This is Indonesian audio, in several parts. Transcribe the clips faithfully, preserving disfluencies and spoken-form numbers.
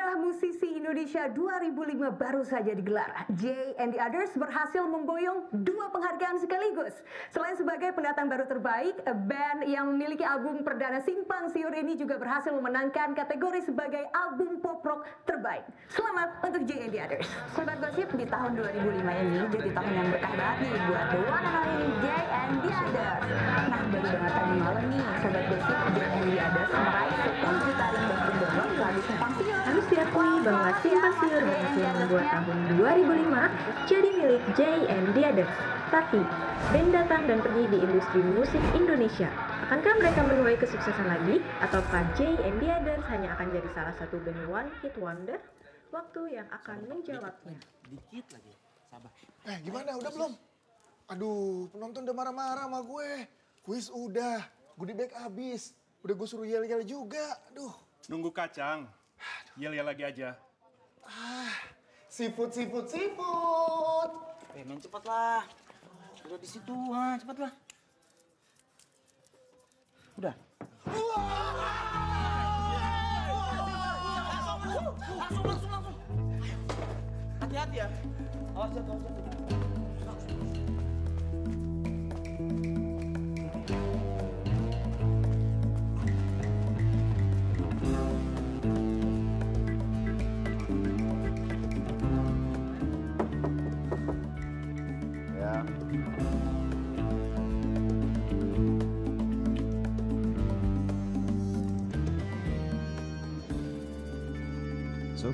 Anugerah Musisi Indonesia dua ribu lima baru saja digelar. Jay and the Others berhasil memboyong dua penghargaan sekaligus. Selain sebagai pendatang baru terbaik, band yang memiliki album perdana Simpang Siur ini juga berhasil memenangkan kategori sebagai album pop rock terbaik. Selamat untuk Jay and the Others. Sobat Gosip, di tahun dua ribu lima ini jadi tahun yang berkah banget nih buat the one and only Jay and the Others. Nah, baru banget tadi malam nih, Sobat Gosip, Jay and the Others meraih sepuluh juta ringkih download lagu Simpang Siur. Harus diakui bahwa Simpang Siur berhasil membuat tahun dua ribu lima jadi milik Jay and the Others. Tapi, band datang dan pergi di industri musik Indonesia. Akankah mereka menuai kesuksesan lagi? Ataukah Jay and the Others hanya akan jadi salah satu band one hit wonder? Waktu yang akan menjawabnya. Dikit lagi, sabar. Eh gimana, udah belum? Aduh, penonton udah marah-marah sama gue. Kuis udah, goodie bag habis. Udah gue suruh yel-yel juga, aduh. Nunggu kacang, yel-yel lagi aja. Ah, seafood, seafood, seafood. Eh, main cepat lah. Udah di situ, ha, cepat lah. Udah. Langsung, langsung, langsung. Hati-hati ya. Awas jatuh, awas jatuh. Masuk.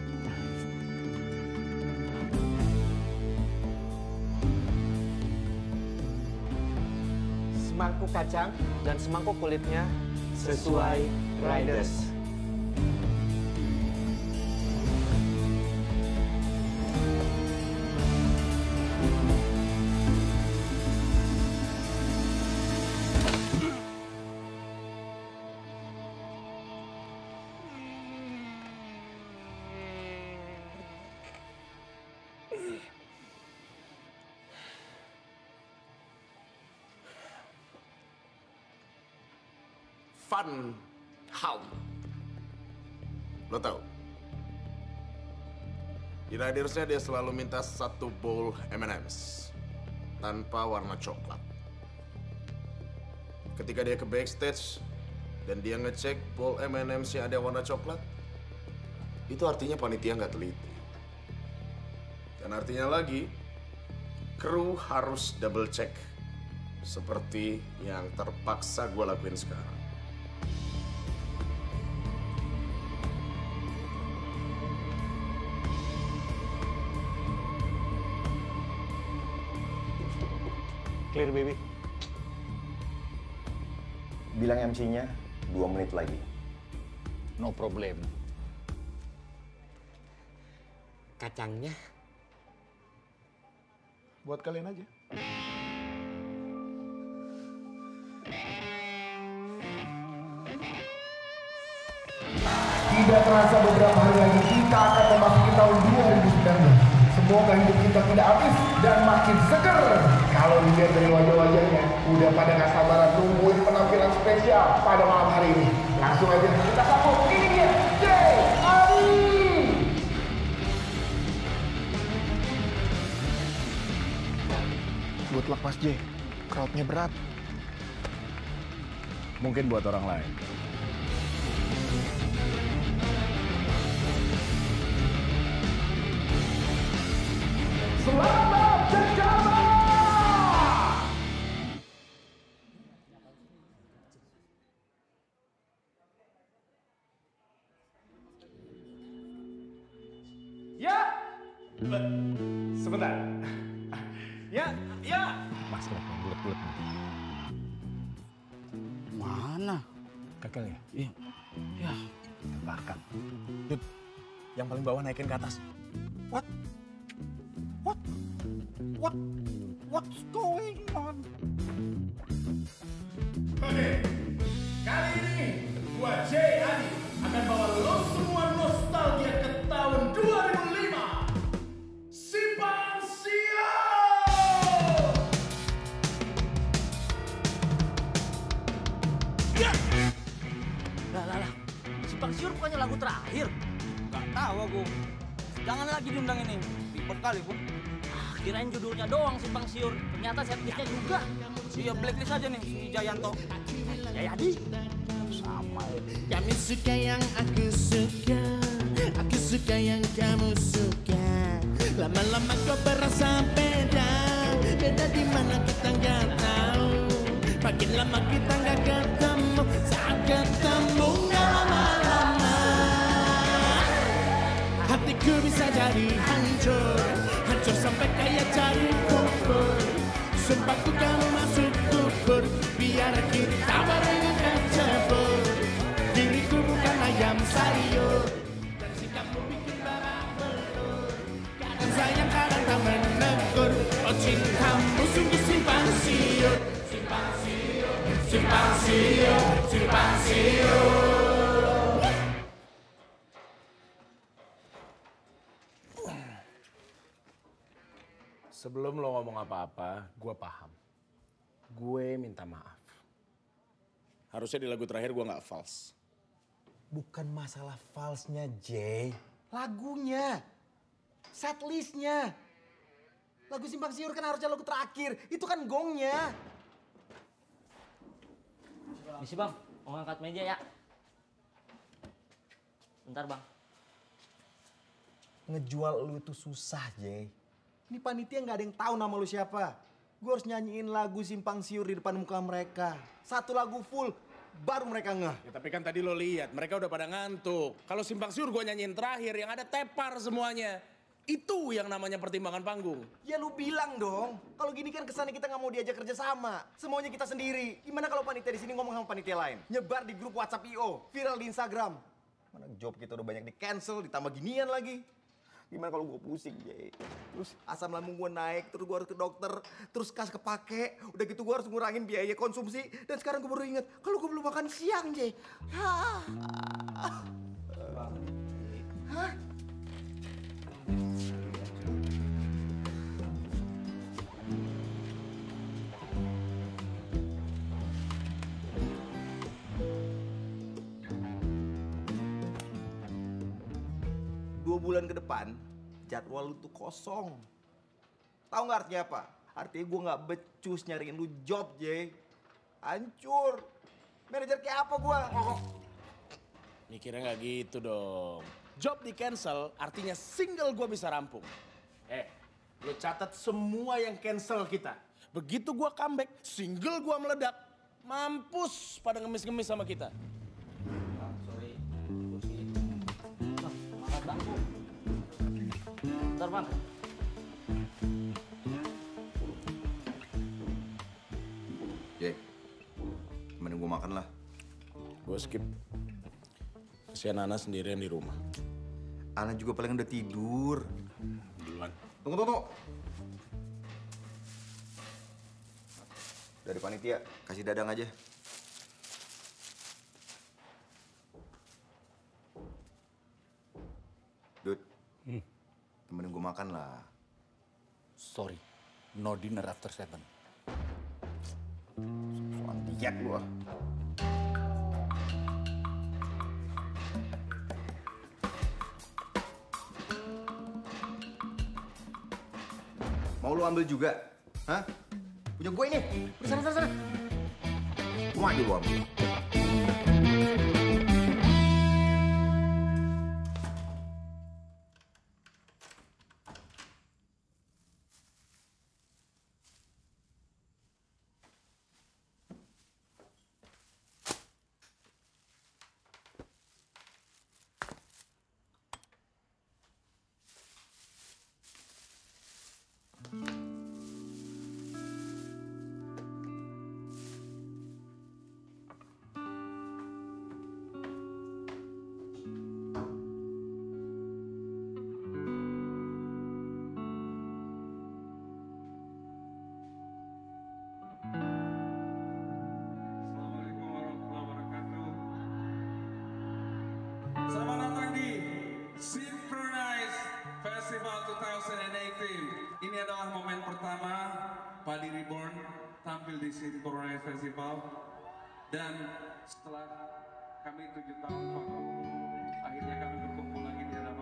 Semangkuk kacang dan semangkuk kulitnya sesuai Riders. Fun Hound. Lo tau? Di Ridersnya dia selalu minta satu bowl M and M's tanpa warna coklat. Ketika dia ke backstage dan dia ngecek bowl M and M's yang ada warna coklat, itu artinya panitia nggak teliti. Dan artinya lagi, kru harus double check seperti yang terpaksa gue lakuin sekarang. Clear, baby. Bilang M C-nya dua menit lagi. No problem. Kacangnya Buat kalian aja. Tidak terasa beberapa hari lagi kita akan memasuki tahun dua ribu sembilan belas. Semoga hidup kita tidak habis dan makin seger. Kalau dilihat dari wajah-wajahnya, udah pada gak sabaran tungguin penampilan spesial pada malam hari ini. Langsung aja kita sambut, ini dia, Jay Adi. Good luck Mas Jay, crowd-nya berat. Mungkin buat orang lain. Selamat bersama! Ya! Sebentar. Ya, ya! Mas, yang bulet-bulet. mana? Gagal ya? Iya. Ya. Bahkan. Dud, yang paling bawah naikin ke atas. What? What? What? What's going on? Oke, kali ini gua Jay Adi akan bawa lo semua nostalgia ke tahun dua ribu lima. Simpang Siur! Lah, lah, lah. Simpang Siur bukannya lagu terakhir? Gak tahu aku. Jangan lagi diundang ini. Ribet kali, Bu. Ah, kirain judulnya doang simpang siur. Ternyata setlistnya juga. Iya, blacklist aja nih si Jayanto. Jayadi. Sama ya. Kami suka yang aku suka, aku suka yang kamu suka. Lama-lama kau berasa beda, beda di mana kita nggak tahu. Makin lama kita nggak ketemu, saat ketemu nggak lama-lama. Hatiku bisa jadi hancur, hancur sampai kayak cari kubur. Sumpah ku kamu masuk kubur, biar kita barengan kecebur. Diriku bukan ayam sayur, dan sikapmu bikin babak belur. Kadang sayang, kadang tak menegur. Oh cintamu sungguh simpang siur, simpang siur, simpang siur, simpang siur. Sebelum lo ngomong apa-apa, gue paham. Gue minta maaf. Harusnya di lagu terakhir gue gak false. Bukan masalah false-nya, Jay. Lagunya. Setlist-nya. Lagu Simpang Siur kan harusnya lagu terakhir. Itu kan gongnya. Misi bang, mau ngangkat meja ya. Bentar bang. Ngejual lu itu susah, Jay. Ini panitia nggak ada yang tahu nama lu siapa. Gue harus nyanyiin lagu Simpang Siur di depan muka mereka. Satu lagu full, baru mereka ngeh. Ya, tapi kan tadi lo lihat, mereka udah pada ngantuk. Kalau Simpang Siur gue nyanyiin terakhir, yang ada tepar semuanya. Itu yang namanya pertimbangan panggung. Ya lu bilang dong, kalau gini kan kesannya kita nggak mau diajak kerja sama. Semuanya kita sendiri. Gimana kalau panitia di sini ngomong sama panitia lain? Nyebar di grup WhatsApp I O, viral di Instagram. Mana job kita udah banyak di cancel, ditambah ginian lagi. Gimana kalau gue pusing, Jay? Terus asam lambung gue naik, terus gue harus ke dokter, terus kas kepake. Udah gitu gue harus ngurangin biaya konsumsi. Dan sekarang gue baru inget, kalau gue belum makan siang, Jay. Hah? Hah? Dua bulan ke depan, jadwal lu tuh kosong. Tahu nggak artinya apa? Artinya gue nggak becus nyariin lu job, Jay. Hancur. Manajer kayak apa gue? Mikirnya nggak gitu dong. Job di cancel artinya single gue bisa rampung. Eh, lo catat semua yang cancel kita. Begitu gue comeback, single gue meledak. Mampus pada ngemis-ngemis sama kita. Bentar bang. Jay, temenin gue makan lah. Gue skip. Kasihan Ana sendirian di rumah. Ana juga paling udah tidur. Duluan. Tunggu, tunggu, tunggu. Dari panitia, kasih dadang aja. Dud, hmm. temenin gue makan lah. Sorry, no dinner after seven. Soal diet lu ah. Mau lu ambil juga? Hah? Punya gue ini. Udah sana, sana, sana. Mau aja lu ambil. Selamat datang di Synchronize Festival dua ribu delapan belas. Ini adalah momen pertama Padi Reborn tampil di Synchronize Festival. Dan setelah kami tujuh tahun vakum, akhirnya kami berkumpul lagi di dalam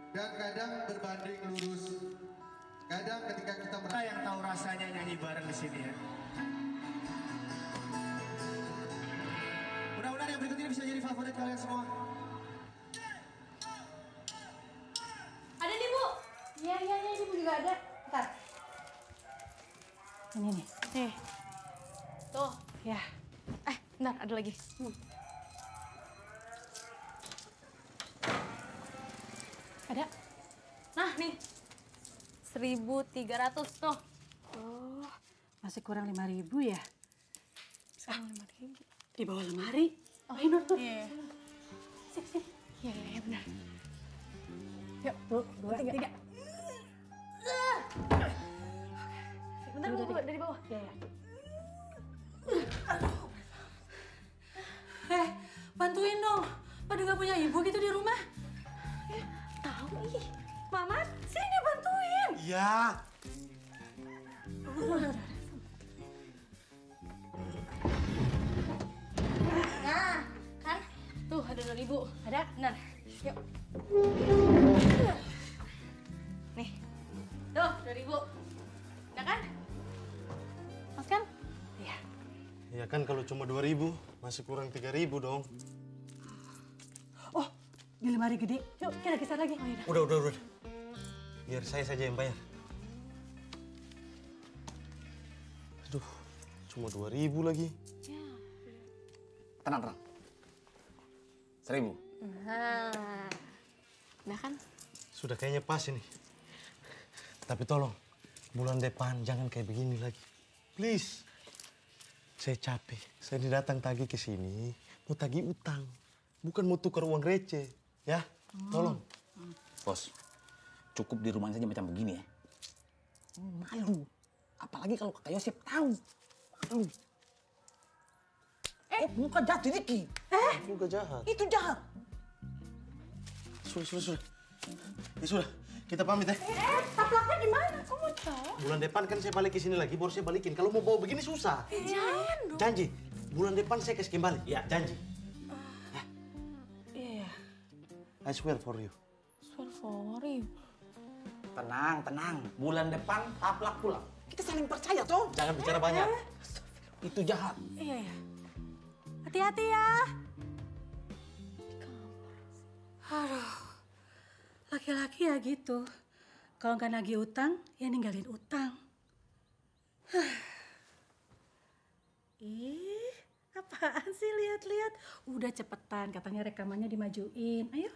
dan kadang berbanding lurus. Kadang ketika kita merasa yang tahu rasanya nyanyi bareng di sini ya. Mudah-mudahan yang berikut ini bisa jadi favorit kalian semua. Ada nih Bu. Iya iya iya Ibu juga ada. Bentar. Ini nih. Nih. Tuh. Ya. Eh, bentar ada lagi. Hmm. Ada. Nah nih. seribu tiga ratus tuh. Oh, masih kurang lima ribu ya? Sekarang lima ribu. Di bawah lemari. Oh, ini tuh. Iya. Sip, sip. Iya, iya, iya benar. Yuk, dua, dua, tiga. tiga. Bentar Bu, Bu, dari bawah. Iya, iya. Eh, bantuin dong. Pada nggak punya ibu gitu di rumah? Eh, tahu ih. Mama, sini bantuin. Iya. Nah, kan? Tuh ada dua ribu. Ada? Benar. Yuk. Nih. Tuh, dua ribu. Udah kan? Mas kan? Iya. Ya kan kalau cuma dua ribu, masih kurang tiga ribu dong. Oh, di lemari gede. Yuk, kita geser lagi. Oh, iya. Udah, udah, udah. Biar saya saja yang bayar. Aduh, cuma dua ribu lagi. Ya. Tenang, tenang. Seribu. Nah. Udah kan? Sudah kayaknya pas ini. Tapi tolong, bulan depan jangan kayak begini lagi. Please. Saya capek. Saya ini datang tagih ke sini, mau tagih utang. Bukan mau tukar uang receh. Ya, tolong. Hmm. Bos, cukup di rumahnya saja macam begini ya. Malu. Apalagi kalau Kakak Yosep tahu. Malu. Eh, muka jahat Diki. Eh, muka jahat. Itu jahat. Sudah, sudah, sudah. Ya sudah, kita pamit ya. Eh, taplaknya gimana? Kok mau tahu? Bulan depan kan saya balik ke sini lagi, baru saya balikin. Kalau mau bawa begini susah. Eh, jangan dong. Janji, bulan depan saya kasih kembali. Ya, janji. Iya. I swear for you. Swear for you. Tenang, tenang. Bulan depan taplak pulang. Kita saling percaya toh. Jangan bicara banyak. Itu jahat. Iya, iya. Hati-hati ya. Aduh, laki-laki ya gitu. Kalau nggak nagih utang, ya ninggalin utang. Ih, apaan sih lihat-lihat? Udah cepetan, katanya rekamannya dimajuin. Ayo.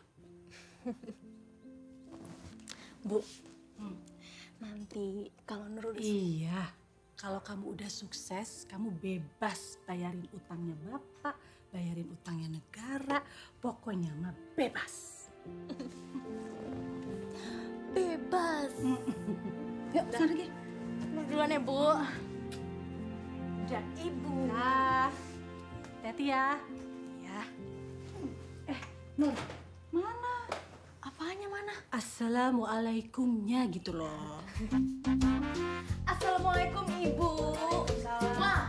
Bu, hmm. nanti kalau Nur udah Iya, kalau kamu udah sukses, kamu bebas bayarin utangnya bapak, bayarin utangnya negara, pokoknya mah bebas. bebas. Yuk, sana lagi. Nur duluan ya, Bu. Udah, Ibu. Nah, hati-hati ya. Ya. Eh, Nur, mana? Apanya mana? Assalamualaikumnya gitu loh. Assalamualaikum Ibu. Wah.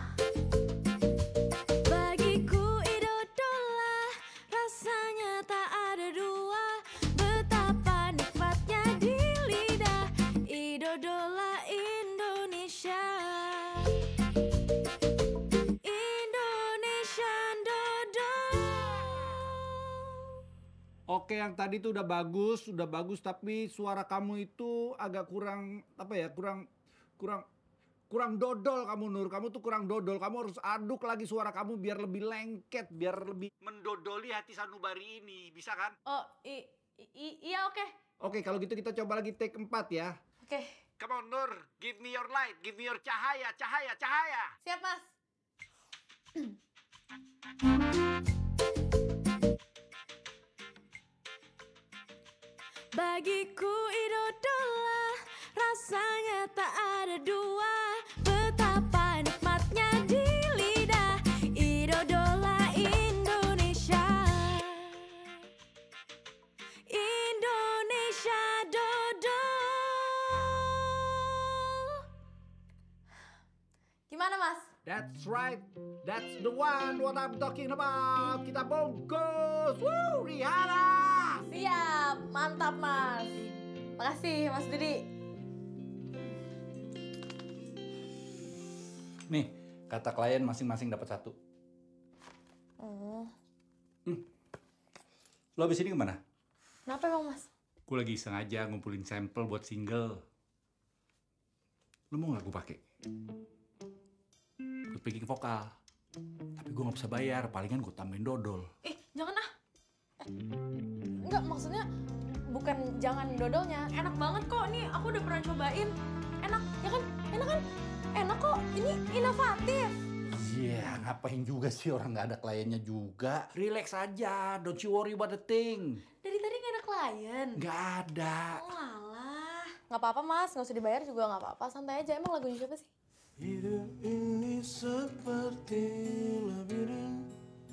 Bagiku idola, rasanya tak ada dua. Betapa nikmatnya di lidah, idola Indonesia. Indonesian dodol. Oke, yang tadi tuh udah bagus, udah bagus, tapi suara kamu itu agak kurang apa ya, kurang kurang kurang dodol kamu Nur. Kamu tuh kurang dodol. Kamu harus aduk lagi suara kamu biar lebih lengket, biar lebih mendodoli hati sanubari ini. Bisa kan? Oh, i, i iya oke. Oke, kalau gitu kita coba lagi take empat ya. Oke. Come on Nur, give me your light, give me your cahaya, cahaya, cahaya. Siap, Mas. Bagiku idola, rasanya tak ada dua. Betapa nikmatnya di lidah, idola Indonesia. Indonesia dodol. Gimana, Mas? That's right, that's the one what I'm talking about. Kita bungkus, woo, Rihanna. Siap, mantap Mas. Makasih Mas Didi. Nih, kata klien masing-masing dapat satu. Oh, Lo abis ini kemana? kenapa emang Mas? Gue lagi sengaja ngumpulin sampel buat single. Lo mau nggak gue pakai? Buat backing vokal. Tapi gue nggak bisa bayar, palingan gue tambahin dodol. Eh, jangan ah. Eh, enggak, maksudnya bukan jangan dodolnya. Enak banget kok, nih aku udah pernah cobain. Enak, ya kan? Enak kan? Enak kok, ini inovatif. Iya, yeah, ngapain juga sih orang nggak ada kliennya juga. Relax aja, don't you worry about the thing. Dari tadi nggak ada klien? Nggak ada. Oh alah. Nggak apa-apa Mas, nggak usah dibayar juga nggak apa-apa. Santai aja, emang lagunya siapa sih? Hidup ini seperti labirin.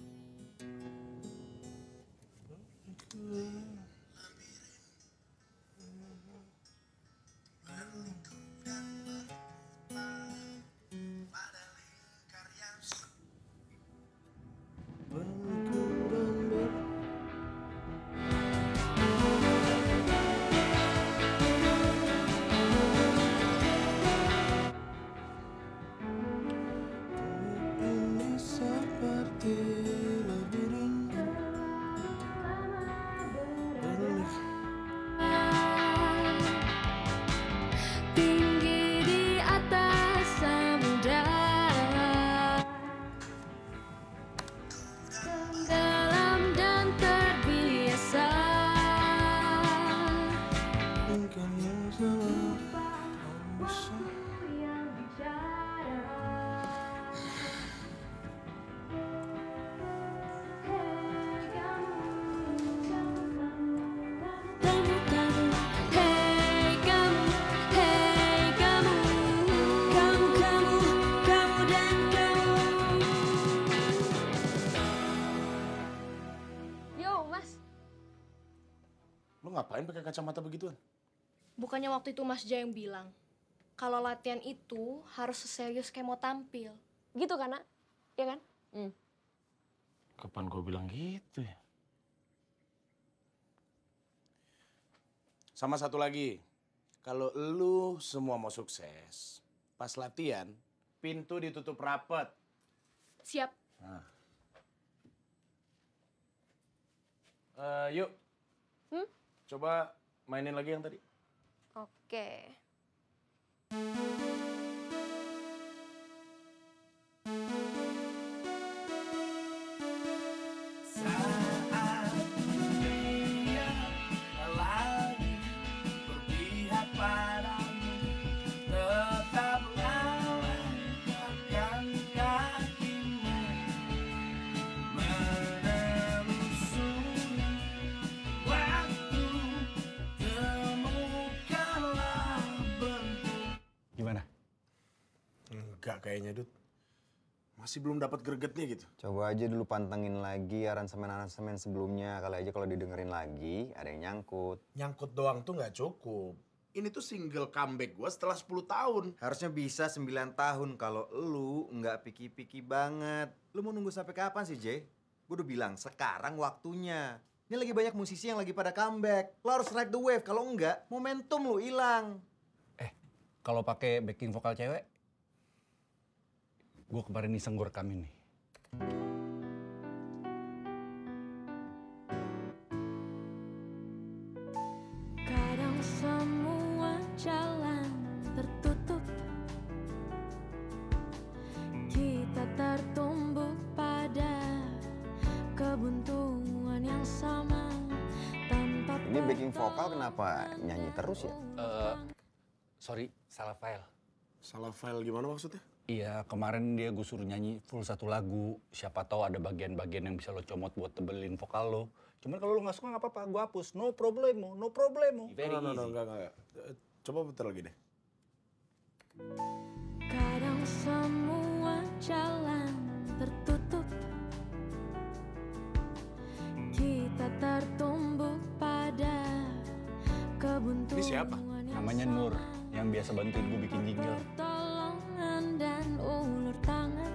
Tinggi di atas samudera, dalam dan terbiasa. Bukan yang salah, waktu yang bicara. Kamu, kamu, hey kamu, hey kamu, kamu, kamu, kamu dan kamu. Yo, Mas. Lo ngapain pakai kacamata begituan? Bukannya waktu itu Mas Jaya yang bilang, kalau latihan itu harus seserius kayak mau tampil. Gitu kan, Nak? Iya kan? Hmm. Kapan gue bilang gitu ya? Sama satu lagi, kalau lu semua mau sukses, pas latihan, pintu ditutup rapet. Siap. Nah. Eh, yuk, Hmm? coba mainin lagi yang tadi. Oke. Saat dunia lagi berpihak padamu, tetaplah langkahkan kakimu menelusuri waktu, temukanlah bentuk. Gimana? Enggak kayaknya, Dut. Masih belum dapat gregetnya gitu. Coba aja dulu pantengin lagi aransemen-aransemen sebelumnya. Kali aja kalau didengerin lagi, ada yang nyangkut. Nyangkut doang tuh nggak cukup. Ini tuh single comeback gue setelah sepuluh tahun. Harusnya bisa sembilan tahun kalau lu nggak piki-piki banget. Lu mau nunggu sampai kapan sih, Jay? Gue udah bilang, sekarang waktunya. Ini lagi banyak musisi yang lagi pada comeback. Lo harus ride the wave, kalau enggak, momentum lu hilang. Kalau pakai backing vokal cewek, gue kemarin iseng gue rekamin nih. Kadang semua jalan tertutup, kita tertumbuk pada kebuntuan yang sama tanpa. Ini backing vokal kenapa nyanyi terus ya? Eh, sorry, salah file. Salah file gimana maksudnya? Iya, kemarin dia gue suruh nyanyi full satu lagu. Siapa tahu ada bagian-bagian yang bisa lo comot buat tebelin vokal lo. Cuman kalau lo nggak suka nggak apa-apa, gue hapus. No problemo, no problemo. No, no, no, enggak, enggak. Eh, Coba putar lagi deh. Kadang semua jalan tertutup, kita tertumbuk pada kebuntuan. Ini siapa? Namanya Nur, yang biasa bantuin gue bikin jingle. Pertolongan dan ulur tangan.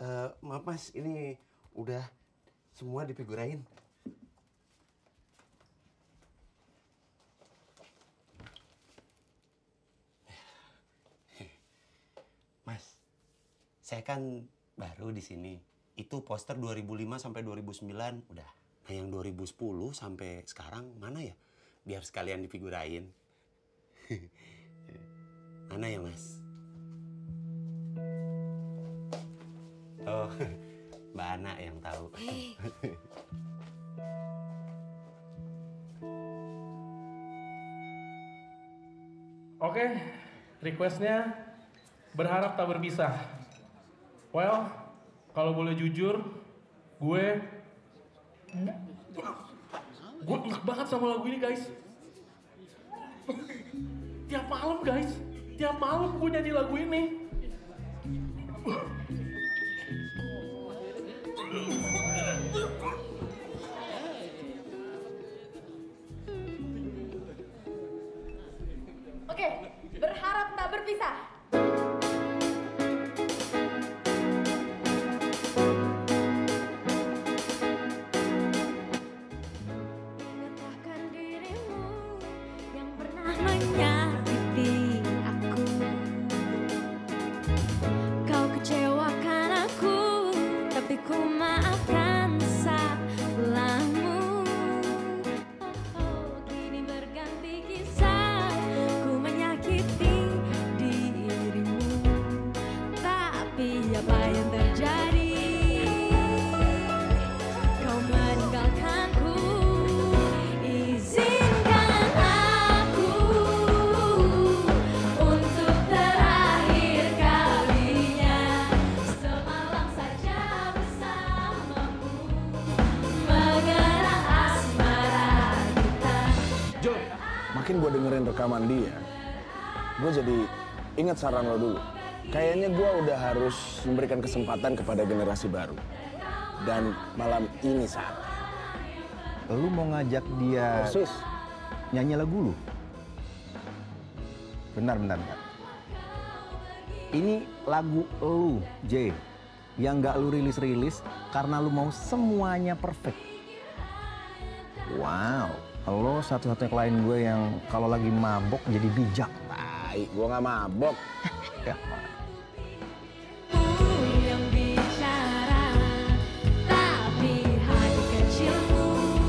Uh, maaf Mas, ini udah semua difigurain. Mas, saya kan baru di sini. Itu poster dua ribu lima sampai dua ribu sembilan udah. Nah yang dua ribu sepuluh sampai sekarang mana ya? Biar sekalian difigurain. Mana ya Mas? Oh, Mbak Ana yang tahu. Oke, requestnya berharap tak berpisah. Well, kalau boleh jujur, gue gue enak banget sama lagu ini guys. Tiap malam guys, tiap malam gue nyanyi lagu ini. Oke, berharap tak berpisah. Ingatkah dirimu yang pernah menyakiti aku? Kau kecewakan aku, tapi ku maafkan salahmu. Oh, kini berganti kisah, ku menyakiti dirimu. Tapi apa yang terjadi? Kau meninggalkanku. Izinkan aku untuk terakhir kalinya semalam saja bersamamu, mengenang asmara kita. Jo, makin gue dengerin rekaman dia, gue jadi ingat saran lo dulu. Kayaknya gue udah harus memberikan kesempatan kepada generasi baru. Dan malam ini saatnya. Lu mau ngajak dia Persis. nyanyi lagu lu? Benar, benar, benar. Ini lagu lu, J, yang nggak lu rilis-rilis karena lu mau semuanya perfect. Wow, lo satu-satunya klien gue yang kalau lagi mabok jadi bijak. Baik, gue nggak mabok. Ya. Yang bicara, tapi hati kecilmu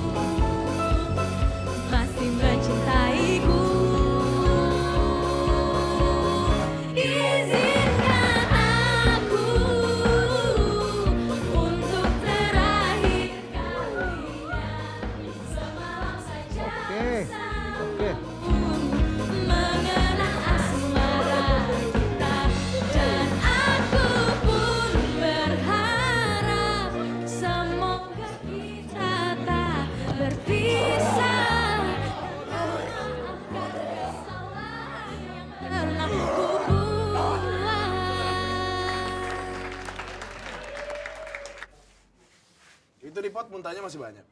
masih mencintaiku. Izinkan aku untuk terakhir kalinya semalam saja Oke, oke. mengenang asmara kita. Dan aku pun berharap semoga kita tak berpisah. Maafkan kesalahan yang pernah ku buat. Itu di pot muntahnya masih banyak.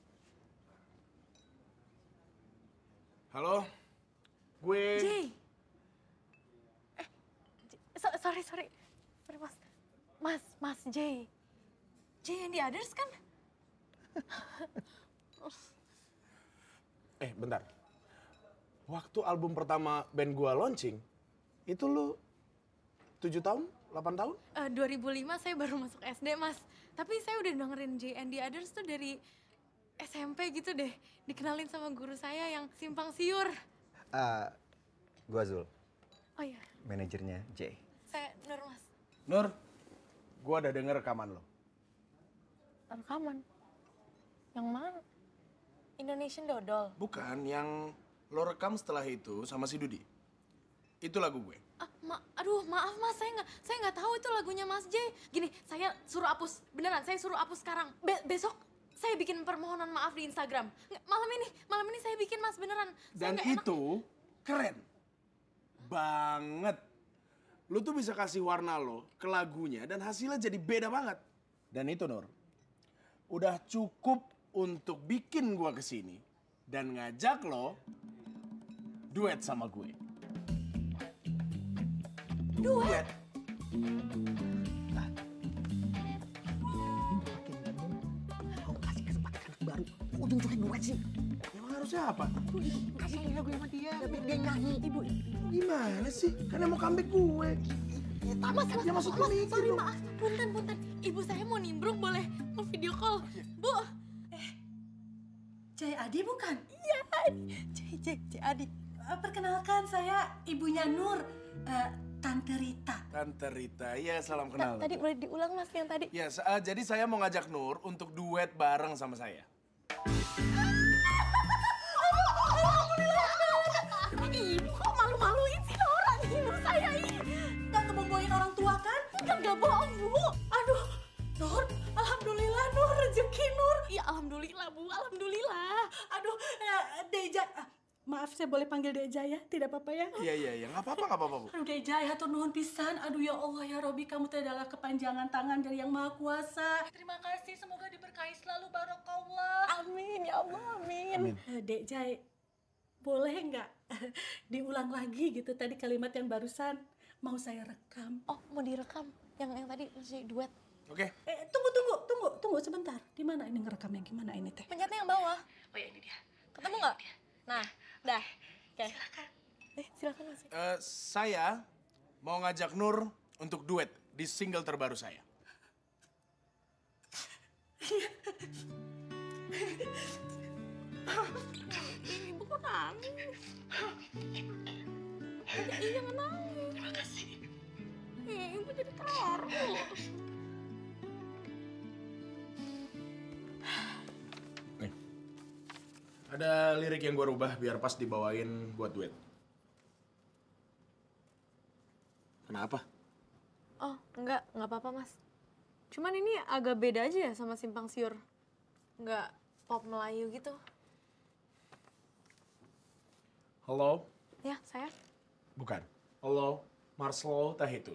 Halo, gue... Jay. Eh, J- so- sorry, sorry. Sorry, Mas. Mas, Mas Jay. Jay and the Others kan? Eh, bentar. Waktu album pertama band gua launching, itu lu tujuh tahun, delapan tahun? Eh, dua ribu lima saya baru masuk S D, Mas. Tapi saya udah dengerin Jay and the Others tuh dari S M P gitu deh. Dikenalin sama guru saya yang simpang siur. Ah, gua Zul, Oh iya, manajernya J. saya Nur, Mas. Nur, gua udah denger rekaman lo. Rekaman? Yang mana? Indonesian Dodol? Bukan, yang lo rekam setelah itu sama si Dudi. Itu lagu gue. Ah, ma aduh, maaf Mas, saya nggak saya nggak tahu itu lagunya Mas Jay. Gini, saya suruh hapus, beneran, saya suruh hapus sekarang. Be besok saya bikin permohonan maaf di Instagram. Nggak, malam ini, malam ini saya bikin Mas, beneran. Saya Dan nggak enak. itu keren banget. Lu tuh bisa kasih warna lo ke lagunya dan hasilnya jadi beda banget. Dan itu Nur, udah cukup untuk bikin gua kesini dan ngajak lo duet sama gue. Duet? ujung culik duet sih. Emang harusnya apa? Kasih lagu sama dia, biar dia nyanyi. Ibu, Gimana sih? Kan yang mau comeback gue. Mas, mas, Ya maksudnya mas, mikir sorry dong. maaf, punten, punten. Ibu saya mau nimbrung, boleh mau video call. Bu. Jai Adi bukan? Iya, Jai, Jai, Jai Adi. Eh, Perkenalkan saya ibunya Nur, eh, Tante Rita. Tante Rita, ya salam kenal. Tadi boleh diulang mas yang tadi. Ya, sa- uh, jadi saya mau ngajak Nur untuk duet bareng sama saya. Ibu kok malu-maluin sih orang ibu saya ini. Gak ngebohongin orang tua kan? Kan gak bohong bu. Aduh, Nur, alhamdulillah Nur, rezeki Nur. Ya alhamdulillah bu, alhamdulillah. Aduh, eh, Deja, ah, maaf saya boleh panggil Deja ya, tidak apa-apa ya? Iya, iya, iya, nggak apa-apa, nggak apa-apa, Bu. Aduh Deja, ya hatur nuhun pisan. Aduh ya Allah ya Robi, kamu teh adalah kepanjangan tangan dari Yang Maha Kuasa. Terima kasih, semoga diberkahi selalu, barokallah. Amin ya Allah, amin. Eh, Dek Jai, boleh nggak diulang lagi gitu tadi kalimat yang barusan? Mau saya rekam. Oh, mau direkam? Yang yang tadi masih duet. Oke. Eh, tunggu, tunggu, tunggu, tunggu sebentar. Di mana ini ngerekamnya? Gimana ini teh? Pencetnya yang bawah. Oh ya ini dia. Ketemu nggak? Nah, dah. Oke. Silakan. Eh, silakan Mas. Uh, saya mau ngajak Nur untuk duet di single terbaru saya. Ibu kok nangis? Iya, jangan nangis. Terima kasih. Eh, ibu jadi terharu. Nih. Ada lirik yang gue rubah biar pas dibawain buat duet. Kenapa? Oh, enggak, enggak apa-apa, Mas. Cuman ini agak beda aja ya sama Simpang Siur. Enggak pop Melayu gitu. Halo? Ya, saya. Bukan. Halo, Marcelo Tahitu.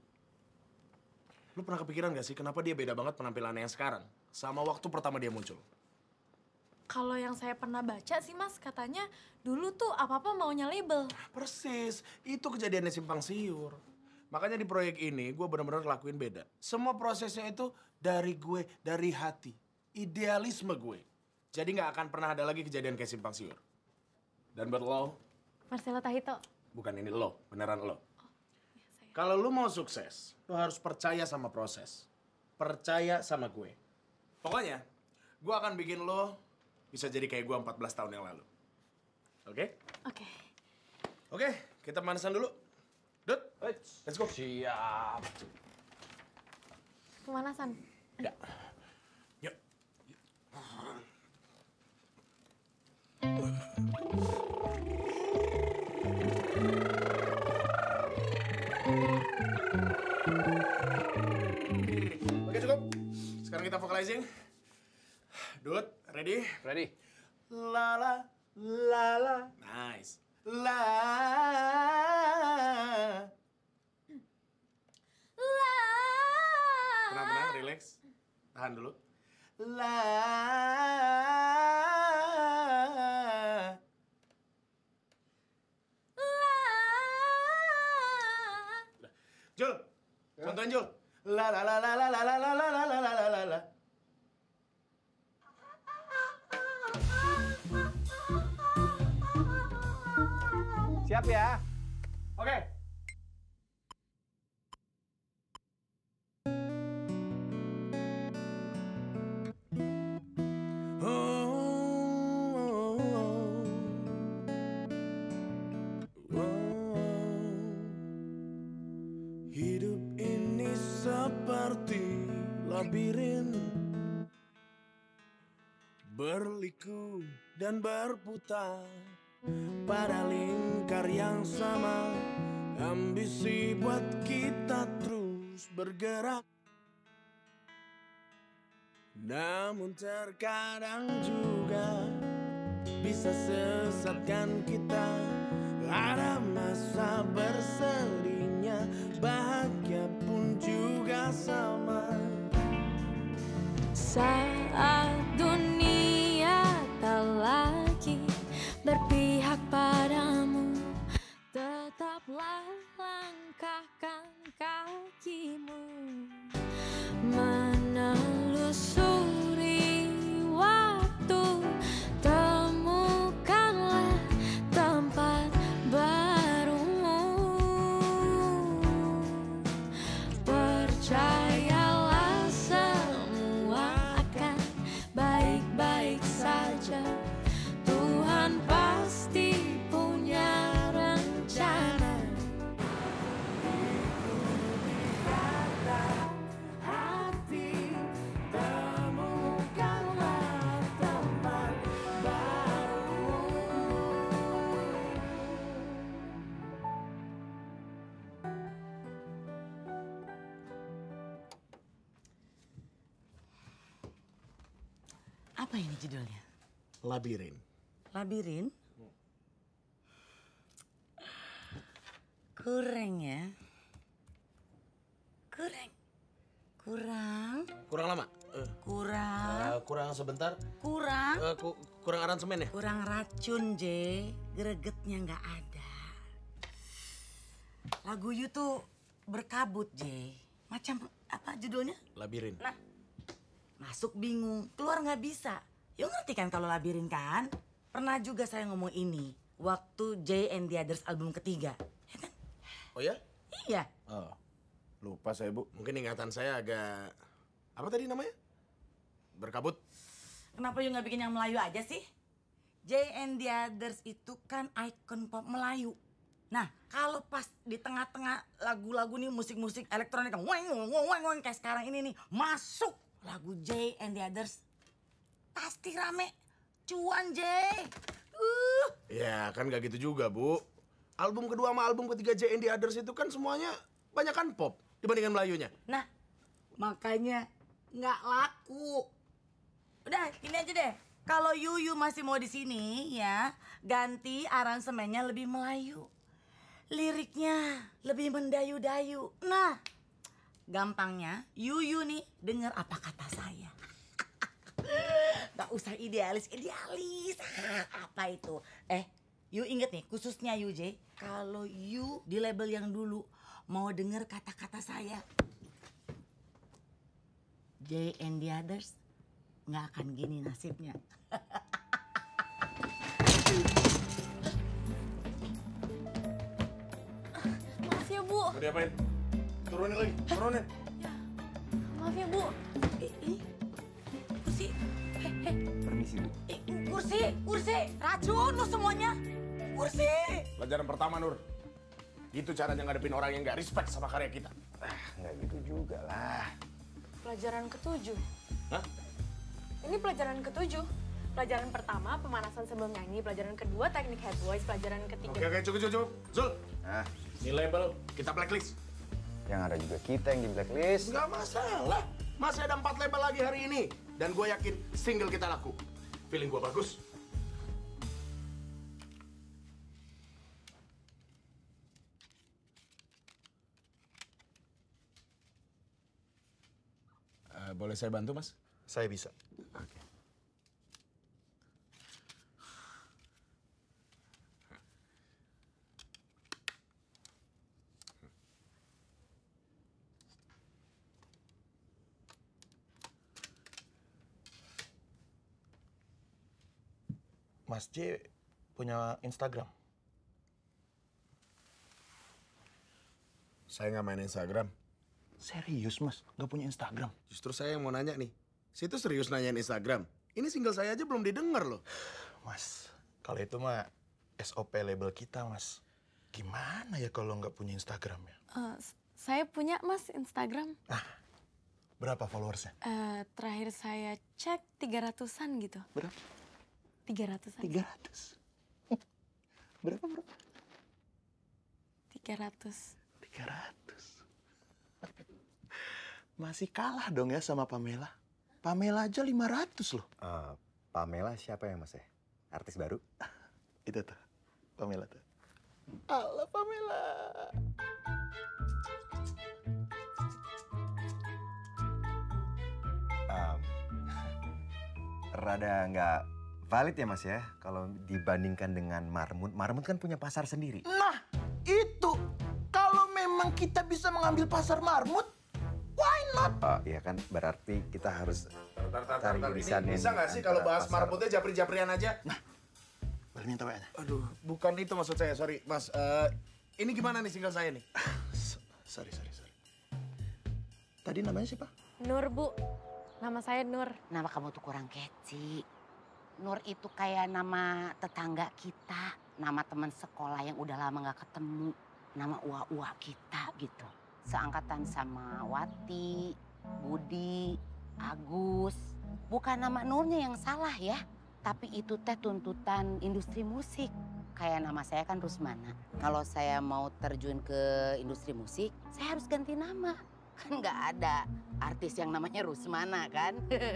Lu pernah kepikiran gak sih kenapa dia beda banget penampilannya yang sekarang sama waktu pertama dia muncul? Kalau yang saya pernah baca sih, Mas, katanya dulu tuh apa-apa maunya label. Persis, itu kejadiannya Simpang Siur. Makanya di proyek ini gue benar-benar lakuin beda. Semua prosesnya itu dari gue, dari hati. Idealisme gue. Jadi nggak akan pernah ada lagi kejadian kayak Simpang Siur. Dan buat lo, Marcelo Tahito. bukan ini lo, beneran lo. Kalau lo mau sukses, lo harus percaya sama proses. Percaya sama gue. Pokoknya, gue akan bikin lo bisa jadi kayak gue empat belas tahun yang lalu. Oke? Oke. Oke, kita pemanasan dulu. Dut, let's go. Siap. Pemanasan. Ya. Yuk. Oke, cukup. Sekarang kita vocalizing. Dut, ready? Ready. Lala, lala. Nice. La. La. Tenang, tenang, relax. Tahan dulu. La. Jul, contohin Jul. La la la la la la la la la la la la la la. Siap ya? Oke. Hidup ini seperti labirin, berliku dan berputar pada lingkar yang sama. Ambisi buat kita terus bergerak, namun terkadang juga bisa sesatkan kita. Ada masa bersedihnya, bahagia pun juga sama. Saat dunia tak lagi berpihak padamu, tetaplah langkahkan kakimu menelusuri waktu Apa ini judulnya? Labirin. Labirin? Kurang ya? Kurang. Kurang. Kurang lama? Eh, Kurang. eh, kurang sebentar? Kurang. Eh, ku- kurang aransemen ya? Kurang racun, J. Gregetnya nggak ada. Lagu You tuh berkabut, J. Macam apa judulnya? Labirin. Nah, masuk bingung, keluar nggak bisa. You ngerti kan kalau labirin kan? Pernah juga saya ngomong ini waktu J and the Others album ketiga. Oh ya? Iya. Oh, lupa saya Bu. Mungkin ingatan saya agak... Apa tadi namanya? Berkabut. Kenapa you nggak bikin yang Melayu aja sih? J and the Others itu kan ikon pop Melayu. Nah, kalau pas di tengah-tengah lagu-lagu nih musik-musik elektronik weng weng weng weng kayak sekarang ini nih, masuk lagu J and the Others, pasti rame. Cuan, J. Uh. Ya, kan gak gitu juga, Bu. Album kedua sama album ketiga J and the Others itu kan semuanya banyak kan pop dibandingkan Melayunya. Nah, makanya nggak laku. Udah, gini aja deh. Kalau Yuyu masih mau di sini ya, ganti aransemennya lebih Melayu. Liriknya lebih mendayu-dayu. Nah, gampangnya Yuyu nih denger apa kata saya. Gak usah idealis-idealis. Apa itu? Eh, Yu inget nih, khususnya Yu J. Kalau Yu di label yang dulu mau denger kata-kata saya, J and the Others nggak akan gini nasibnya. Maaf ya, Bu. Mau diapain? Turunin lagi, turunin. Maaf ya, Bu. Kursi. Heh, heh. Permisi, Bu. Eh, kursi, kursi. Racun lu semuanya. Kursi. Pelajaran pertama, Nur. Itu caranya ngadepin orang yang nggak respect sama karya kita. Ah, nggak gitu juga lah. Pelajaran ketujuh. Hah? Ini pelajaran ketujuh. Pelajaran pertama pemanasan sebelum nyanyi, pelajaran kedua teknik head voice, pelajaran ketiga. Oke, oke, cukup, cukup, cukup. Zul, Nah, ini label kita blacklist. yang ada juga kita yang di blacklist. Nggak masalah. Masih ada empat label lagi hari ini. Dan gue yakin single kita laku. Feeling gue bagus. Uh, boleh saya bantu, Mas? Saya bisa. Oke. Mas J punya Instagram? Saya nggak main Instagram. Serius, Mas? Nggak punya Instagram? Justru saya yang mau nanya nih. Situ serius nanyain Instagram. Ini single saya aja belum didengar loh. Mas, kalau itu mah S O P label kita, Mas. Gimana ya kalau nggak punya Instagram ya? Eh, saya punya, Mas, Instagram. Berapa followersnya? Eh, terakhir saya cek tiga ratusan gitu. Berapa? Tiga ratusan. Tiga ratus. Berapa, berapa? Tiga ratus. Tiga ratus. Masih kalah dong ya sama Pamela. Pamela aja lima ratus loh. Uh, Pamela siapa ya, Mas ya? Artis baru? Itu tuh, Pamela tuh. Allah, Pamela. Um, rada nggak valid ya, Mas ya? Kalau dibandingkan dengan Marmut. Marmut kan punya pasar sendiri. Nah, itu. Kalau memang kita bisa mengambil pasar Marmut, why not? Oh iya kan, berarti kita harus Tar, tar, tar, cari tar. Ini irisan yang bisa nggak sih kalau antara bahas pasar- marmutnya japri-japrian aja? Nah, boleh minta W A-nya? Aduh, bukan itu maksud saya, sorry. Mas, eh, ini gimana nih single saya nih? Sorry, sorry, sorry. Tadi namanya siapa? Nur, Bu. Nama saya Nur. Nama kamu tuh kurang keci. Nur itu kayak nama tetangga kita. Nama teman sekolah yang udah lama gak ketemu. Nama uak-uak kita gitu. Seangkatan sama Wati, Budi, Agus. Bukan nama Nurnya yang salah ya. Tapi itu teh tuntutan industri musik. Kayak nama saya kan Rusmana. Kalau saya mau terjun ke industri musik, saya harus ganti nama. Kan nggak ada artis yang namanya Rusmana kan?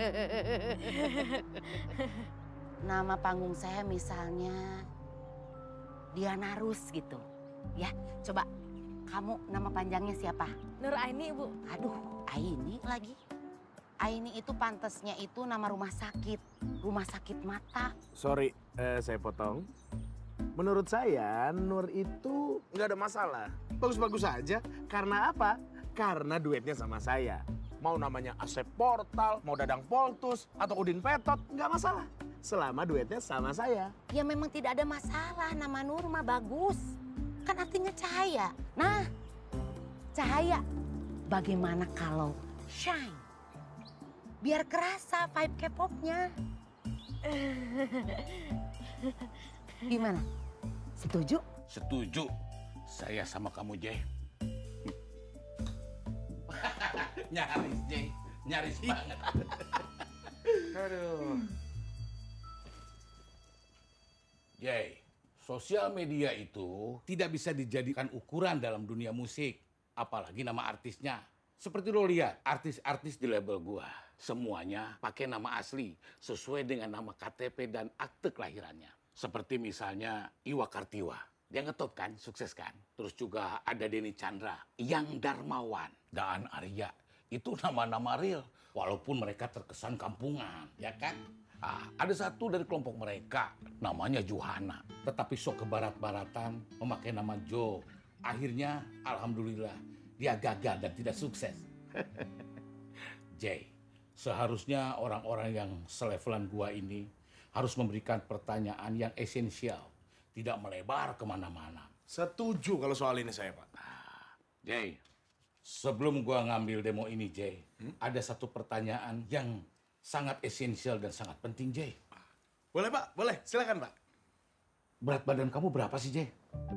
Nama panggung saya misalnya Diana Rus gitu. Ya, coba kamu nama panjangnya siapa? Nur Aini, Bu. Aduh, Aini lagi. Aini itu pantasnya itu nama rumah sakit, rumah sakit mata. Sorry, eh, saya potong. Menurut saya, Nur itu nggak ada masalah. Bagus-bagus aja. Karena apa? Karena duetnya sama saya. Mau namanya Asep Portal, mau Dadang Poltus, atau Udin Petot, nggak masalah. Selama duetnya sama saya. Ya memang tidak ada masalah, nama Nur mah bagus. Kan artinya cahaya. Nah, cahaya. Bagaimana kalau shine? Biar kerasa vibe K-popnya. Gimana? Setuju? Setuju. Saya sama kamu, Jay. Nyaris, Jay. Nyaris banget. Aduh. Jay, sosial media itu tidak bisa dijadikan ukuran dalam dunia musik. Apalagi nama artisnya. Seperti lo lihat, artis-artis di label gua. Semuanya pakai nama asli, sesuai dengan nama K T P dan akte kelahirannya. Seperti misalnya Iwa Kartiwa. Dia ngetop kan, sukses kan. Terus juga ada Denny Chandra, Yang Darmawan, Daan Arya. Itu nama-nama real, walaupun mereka terkesan kampungan, ya kan? Ah, ada satu dari kelompok mereka, namanya Johana. Tetapi sok ke barat-baratan, memakai nama Joe. Akhirnya, alhamdulillah, dia gagal dan tidak sukses. Jay, seharusnya orang-orang yang selevelan gua ini harus memberikan pertanyaan yang esensial. Tidak melebar kemana-mana. Setuju kalau soal ini saya, Pak. Jay, sebelum gua ngambil demo ini, Jay, hmm? ada satu pertanyaan yang sangat esensial dan sangat penting, Jay. Boleh, Pak? Boleh. Silakan, Pak. Berat badan kamu berapa sih, Jay?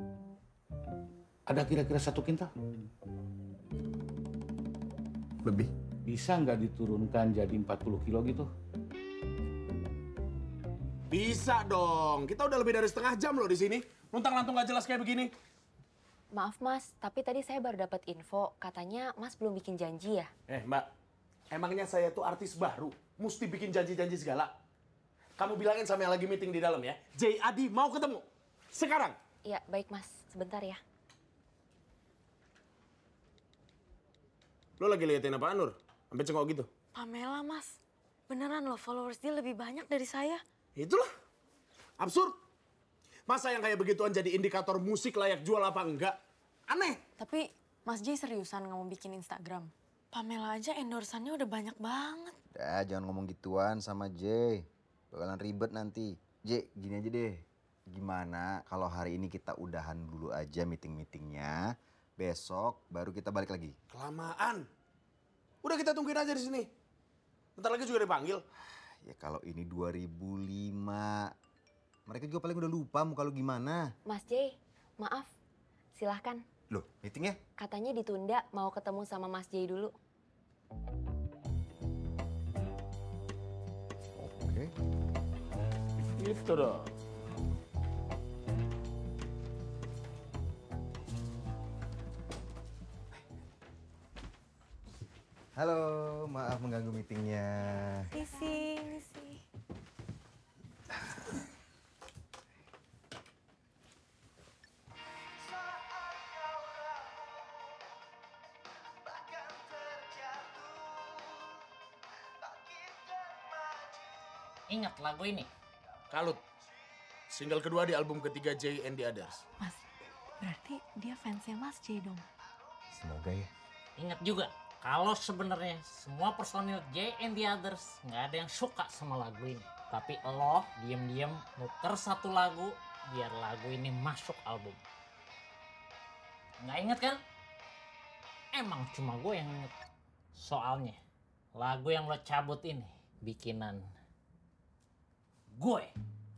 Ada kira-kira satu kintal? Lebih. Bisa nggak diturunkan jadi empat puluh kilo gitu? Bisa dong. Kita udah lebih dari setengah jam loh di sini. Luntang-lantung nggak jelas kayak begini. Maaf Mas, tapi tadi saya baru dapat info, katanya Mas belum bikin janji ya? Eh Mbak, emangnya saya tuh artis baru, mesti bikin janji-janji segala? Kamu bilangin sama yang lagi meeting di dalam ya, J Adi mau ketemu. Sekarang. Iya, baik Mas. Sebentar ya. Lo lagi liatin apaan, Nur? Sampai cengok gitu? Pamela, Mas. Beneran loh, followers dia lebih banyak dari saya. Itulah. Absurd. Masa yang kayak begituan jadi indikator musik layak jual apa enggak? Aneh. Tapi Mas J seriusan nggak mau bikin Instagram? Pamela aja endorsannya udah banyak banget. Udah, jangan ngomong gituan sama J. Bakalan ribet nanti. J, gini aja deh. Gimana kalau hari ini kita udahan dulu aja meeting-meetingnya. Besok baru kita balik lagi. Kelamaan. Udah kita tungguin aja di sini. Bentar lagi juga dipanggil. Ya kalau ini dua ribu lima. Mereka juga paling udah lupa muka lu gimana. Mas J, maaf. Silahkan. Loh, meetingnya? Katanya ditunda, mau ketemu sama Mas J dulu. Oke. Gitu dong. Halo, maaf mengganggu meetingnya. Misi, misi. Ingat lagu ini? Kalut. Single kedua di album ketiga J and the Others. Mas, berarti dia fansnya Mas J dong? Semoga ya. Ingat juga, kalau sebenarnya semua personil J and the Others nggak ada yang suka sama lagu ini. Tapi lo diem-diem muter satu lagu biar lagu ini masuk album. Nggak inget kan? Emang cuma gue yang inget. Soalnya lagu yang lo cabut ini bikinan gue.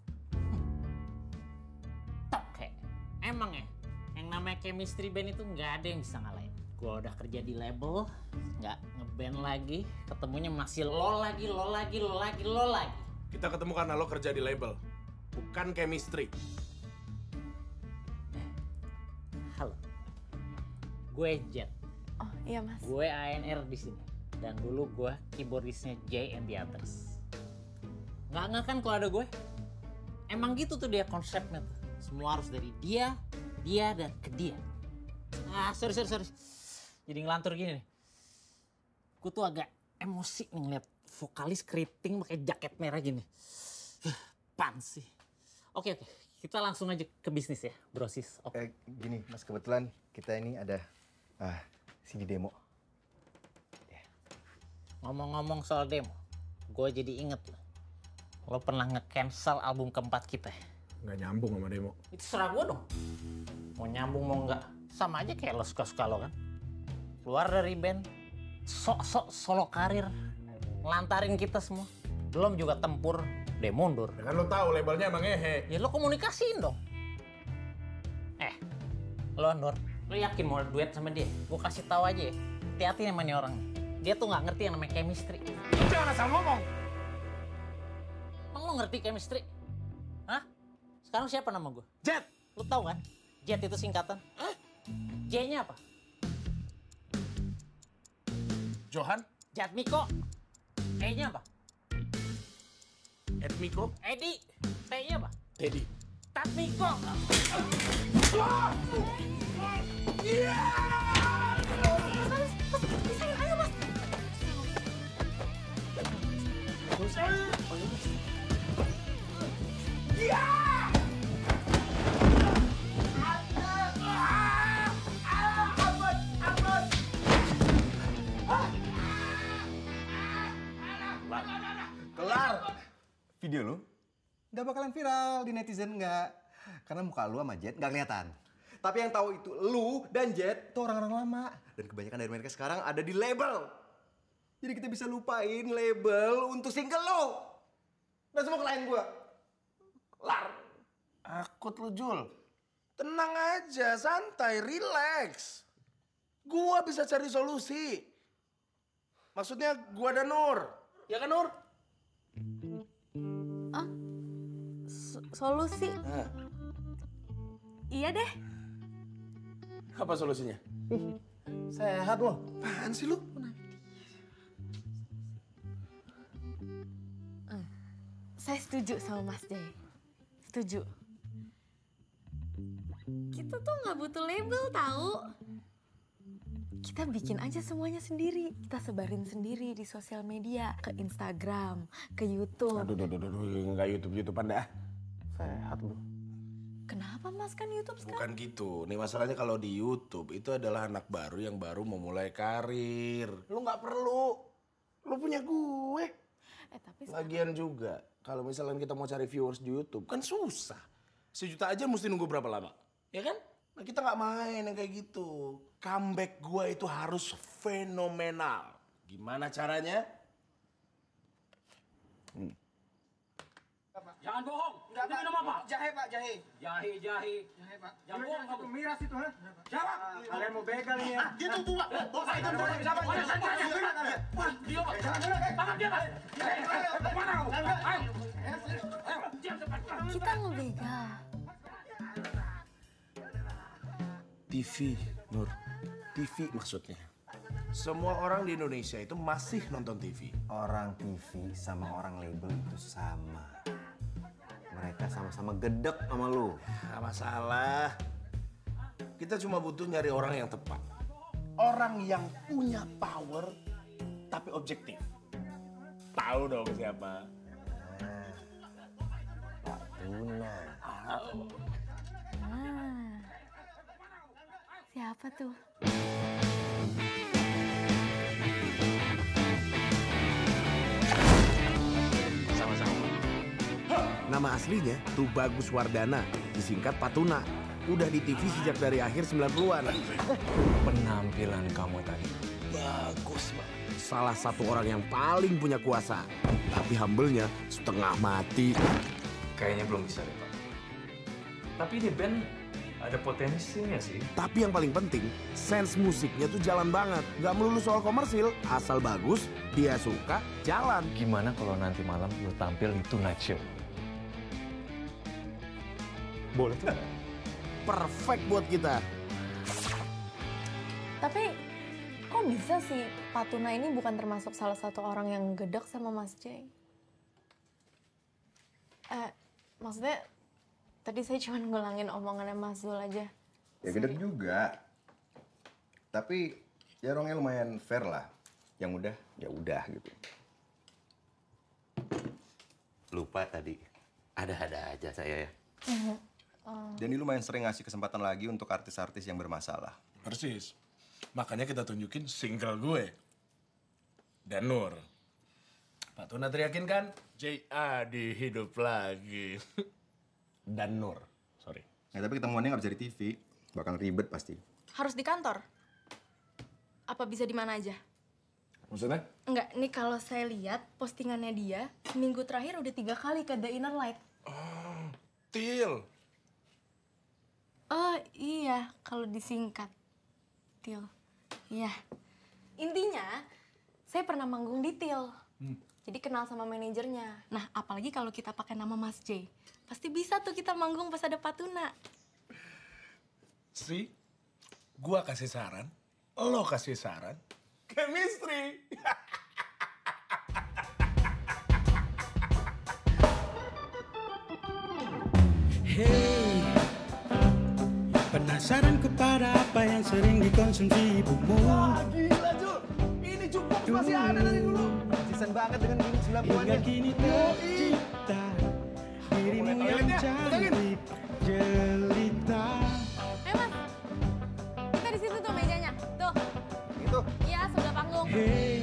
Toke. Emang ya, yang namanya chemistry band itu nggak ada yang bisa ngalahin. Gue udah kerja di label, nggak ngeband lagi, ketemunya masih lo lagi, lo lagi, lo lagi, lo lagi. Kita ketemu karena lo kerja di label, bukan chemistry. Halo, gue Jet. Oh iya mas. Gue A N R di sini. Dan dulu gue keyboardisnya J and the Others. Nggak nggak kan kalau ada gue? Emang gitu tuh dia konsepnya tuh. Semua harus dari dia, dia, dan ke dia. Ah sorry sorry sorry. Jadi ngelantur gini nih. Gue tuh agak emosi nih ngeliat vokalis keriting pakai jaket merah gini. Pan sih. Oke oke, kita langsung aja ke bisnis ya, brosis. Eh, Oke. gini, Mas, kebetulan kita ini ada ah, C D demo. Ngomong-ngomong soal demo, gue jadi inget loh. Lo pernah nge-cancel album keempat kita ya? Nggak nyambung sama demo. Itu serah gue dong. Mau nyambung mau nggak, sama aja kayak lo suka-suka lo kan. Keluar dari band, sok-sok solo karir, ngelantarin kita semua. Belum juga tempur, deh mundur. Ya kan lo tahu labelnya emang ngehe. Ya lo komunikasiin dong. Eh, lo Nur, lo yakin mau duet sama dia? Gue kasih tahu aja ya, hati-hati sama nih orang. Dia tuh nggak ngerti yang namanya chemistry. Lo jangan asal ngomong. Emang lo ngerti chemistry? Hah? Sekarang siapa nama gue? Jet! Lo tahu kan? Jet itu singkatan. Hah? J-nya apa? Johan? Jet Miko. E-nya apa? Ed Miko? Edi. T-nya apa? Teddy. Tat Miko. Iya! Ayo mas. Iya! Kelar. Video lu nggak bakalan viral di netizen nggak, karena muka lu sama Jet nggak kelihatan. Tapi yang tahu itu lu dan Jet itu orang-orang lama, dan kebanyakan dari mereka sekarang ada di label. Jadi kita bisa lupain label untuk single lo dan semua klien gua. Kelar. Akut lu Jul. Tenang aja, santai, relax. Gua bisa cari solusi. Maksudnya gua dan Nur. Ya kan Nur? Ah, so- solusi? Nah. Iya deh. Apa solusinya? Sehat loh. Apaan sih lu? Saya setuju sama Mas Jay. Setuju. Kita tuh nggak butuh label tahu. Kita bikin aja semuanya sendiri. Kita sebarin sendiri di sosial media, ke Instagram, ke YouTube. Aduh, aduh, aduh, aduh, nggak YouTube-YouTubean dah. Sehat lu. Kenapa Mas, kan YouTube sekarang? Bukan gitu. Nih masalahnya kalau di YouTube itu adalah anak baru yang baru memulai karir. Lu nggak perlu. Lu punya gue. Eh tapi Lagian juga, kalau misalnya kita mau cari viewers di YouTube kan susah. Sejuta aja mesti nunggu berapa lama? Ya kan? Nah kita nggak main yang kayak gitu. Comeback gue itu harus fenomenal. Gimana caranya? Hmm. Jangan bohong. Enggak, Itu Pak. minum apa? Jahe, Pak, jahe. Jahe, jahe. Jahe, Pak. Jangan bohong kamu. Miras itu, ha? Jawab. Kalian mau begal nih ya? Ah, gitu tuh, Pak. Bos itu dulu. Siapa? Mana senjatanya? Wah, dia, Pak. Tangkap dia, Pak. Mana kau? Ayo. Ayo, diam cepat. Kita ngebegal. T V, Nur. T V maksudnya. Semua orang di Indonesia itu masih nonton T V. Orang T V sama orang label itu sama. Mereka sama-sama gedek sama lu. Gak masalah. Kita cuma butuh nyari orang yang tepat. Orang yang punya power tapi objektif. Tahu dong siapa? Pak Tuna. Ah, siapa tuh? Sama-sama. Nama aslinya Tubagus Wardana, disingkat Patuna. Udah di T V sejak dari akhir sembilan puluhan. Penampilan kamu tadi bagus, Pak. Salah satu orang yang paling punya kuasa. Tapi humble-nya setengah mati. Kayaknya belum bisa deh, Pak. Tapi di band ada potensinya sih. Tapi yang paling penting, sense musiknya tuh jalan banget. Gak melulu soal komersil, asal bagus, dia suka, jalan. Gimana kalau nanti malam lu tampil di Tonight Show? Boleh tuh? Perfect buat kita. Tapi kok bisa sih Pak Tuna ini bukan termasuk salah satu orang yang gedek sama Mas J? Eh, maksudnya tadi saya cuma ngulangin omongannya Mas Zul aja. Ya gedek juga. Tapi ya orangnya lumayan fair lah. Yang udah, ya udah gitu. Lupa tadi. Ada-ada aja saya ya. Oh. Dan ini lumayan sering ngasih kesempatan lagi untuk artis-artis yang bermasalah. Persis. Makanya kita tunjukin single gue. Dan Nur. Pak Tuna teriakin kan, J A D hidup lagi. Dan Nur, sorry. Ya tapi ketemuannya nggak bisa di T V. Bakal ribet pasti. Harus di kantor? Apa bisa di mana aja? Maksudnya? Enggak, nih kalau saya lihat postingannya dia, minggu terakhir udah tiga kali ke The Inner Light. Oh, Til. Oh iya, kalau disingkat. Til. Iya. Intinya, saya pernah manggung di Til. Hmm. Jadi kenal sama manajernya. Nah, apalagi kalau kita pakai nama Mas J. Pasti bisa tuh kita manggung pas ada Pak Tuna. Si, gua kasih saran, lo kasih saran, chemistry. Hey, penasaran kepada apa yang sering dikonsumsi ibumu? Wah, gila, Jul. Ini cukup masih ada dari dulu. Konsisten banget dengan gini sembilan puluhan-nya. Hingga kini tercipta dirimu yang cantik jelita. Eh, Mas. Kita di situ tuh mejanya. Tuh. Itu? Iya, sebelah panggung. Hey,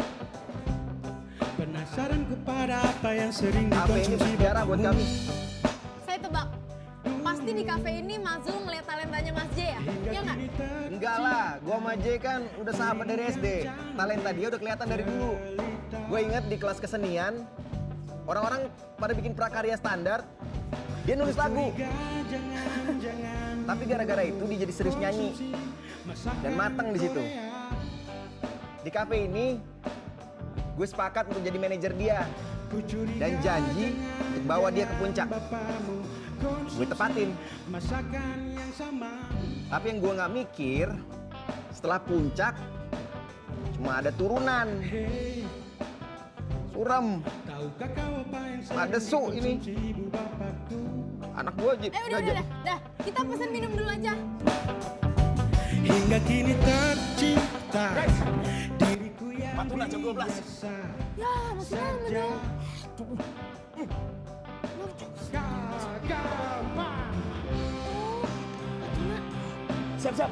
penasaran kepada apa yang sering Apa ini dikonsumsi bersejarah buat kami? Saya tebak. Pasti di kafe ini Mas Zul ngeliat talentanya Mas J ya? Iya nggak? Enggak lah, gua sama J kan udah sahabat dari S D. Talenta dia udah kelihatan dari dulu. Gue inget di kelas kesenian, orang-orang pada bikin prakarya standar, dia nulis lagu. Tapi gara-gara itu dia jadi serius nyanyi dan mateng di situ. Di kafe ini, gue sepakat untuk jadi manajer dia dan janji untuk bawa dia ke puncak. Gue tepatin. Tapi yang gue nggak mikir, setelah puncak cuma ada turunan. Suram. Ada su ini. Anak gue aja. Eh udah, udah, udah, dah. Kita pesen minum dulu aja. Hingga kini tercipta diriku yang Pak Tuna jam dua belas. Ya, masih lama dong. Siap-siap.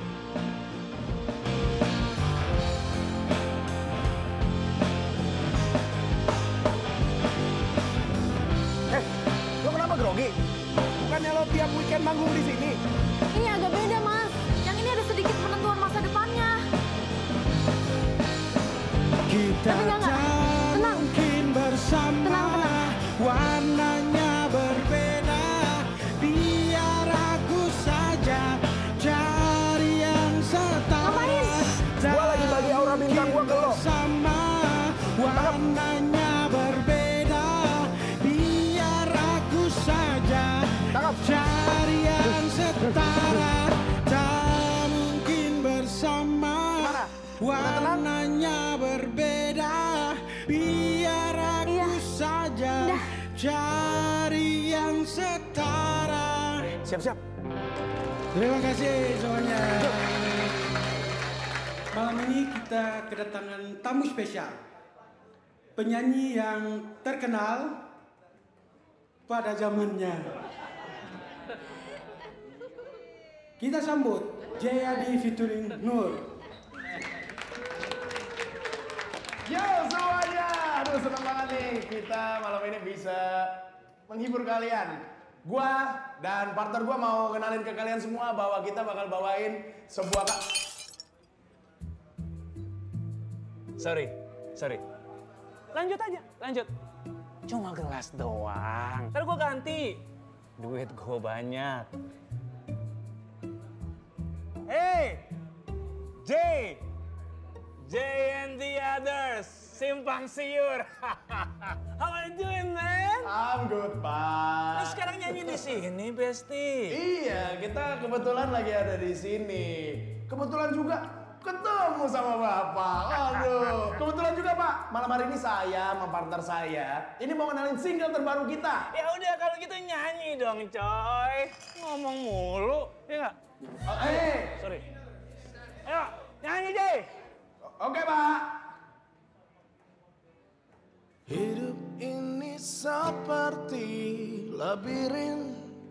Eh, lo kenapa grogi? Bukannya lo tiap weekend manggung di sini? Ini agak beda, Mas. Yang ini ada sedikit penentuan masa depannya. Kita tak mungkin bersama, warnanya berbeda. Biar aku saja cari yang setara. Gua lagi bagi aura bintang gua ke lo. Sama, warnanya berbeda. Biar aku saja cari yang setara. Tak mungkin bersama, warnanya berbeda. Biar aku saja cari yang setara. Siap-siap. Terima kasih semuanya. Malam ini kita kedatangan tamu spesial. Penyanyi yang terkenal pada zamannya. Kita sambut J A D featuring Nur. Yo semuanya, aduh senang banget nih kita malam ini bisa menghibur kalian. Gua dan partner gua mau kenalin ke kalian semua bahwa kita bakal bawain sebuah ka Sorry, sorry. Lanjut aja, lanjut. Cuma gelas doang. Ntar gue ganti. Duit gue banyak. Hey, J, J and the others, simpang siur. How are you doing, man? I'm good, Pak. Lu sekarang nyanyi di sini, Besti. Iya, kita kebetulan lagi ada di sini. Kebetulan juga ketemu sama Bapak. Aduh, kebetulan juga Pak, malam hari ini saya sama partner saya ini mau kenalin single terbaru kita. Ya udah kalau gitu nyanyi dong, coy. Ngomong mulu, ya nggak? Oh, eh, sorry. Ayo, nyanyi deh. Oke, Pak. Hidup ini seperti labirin,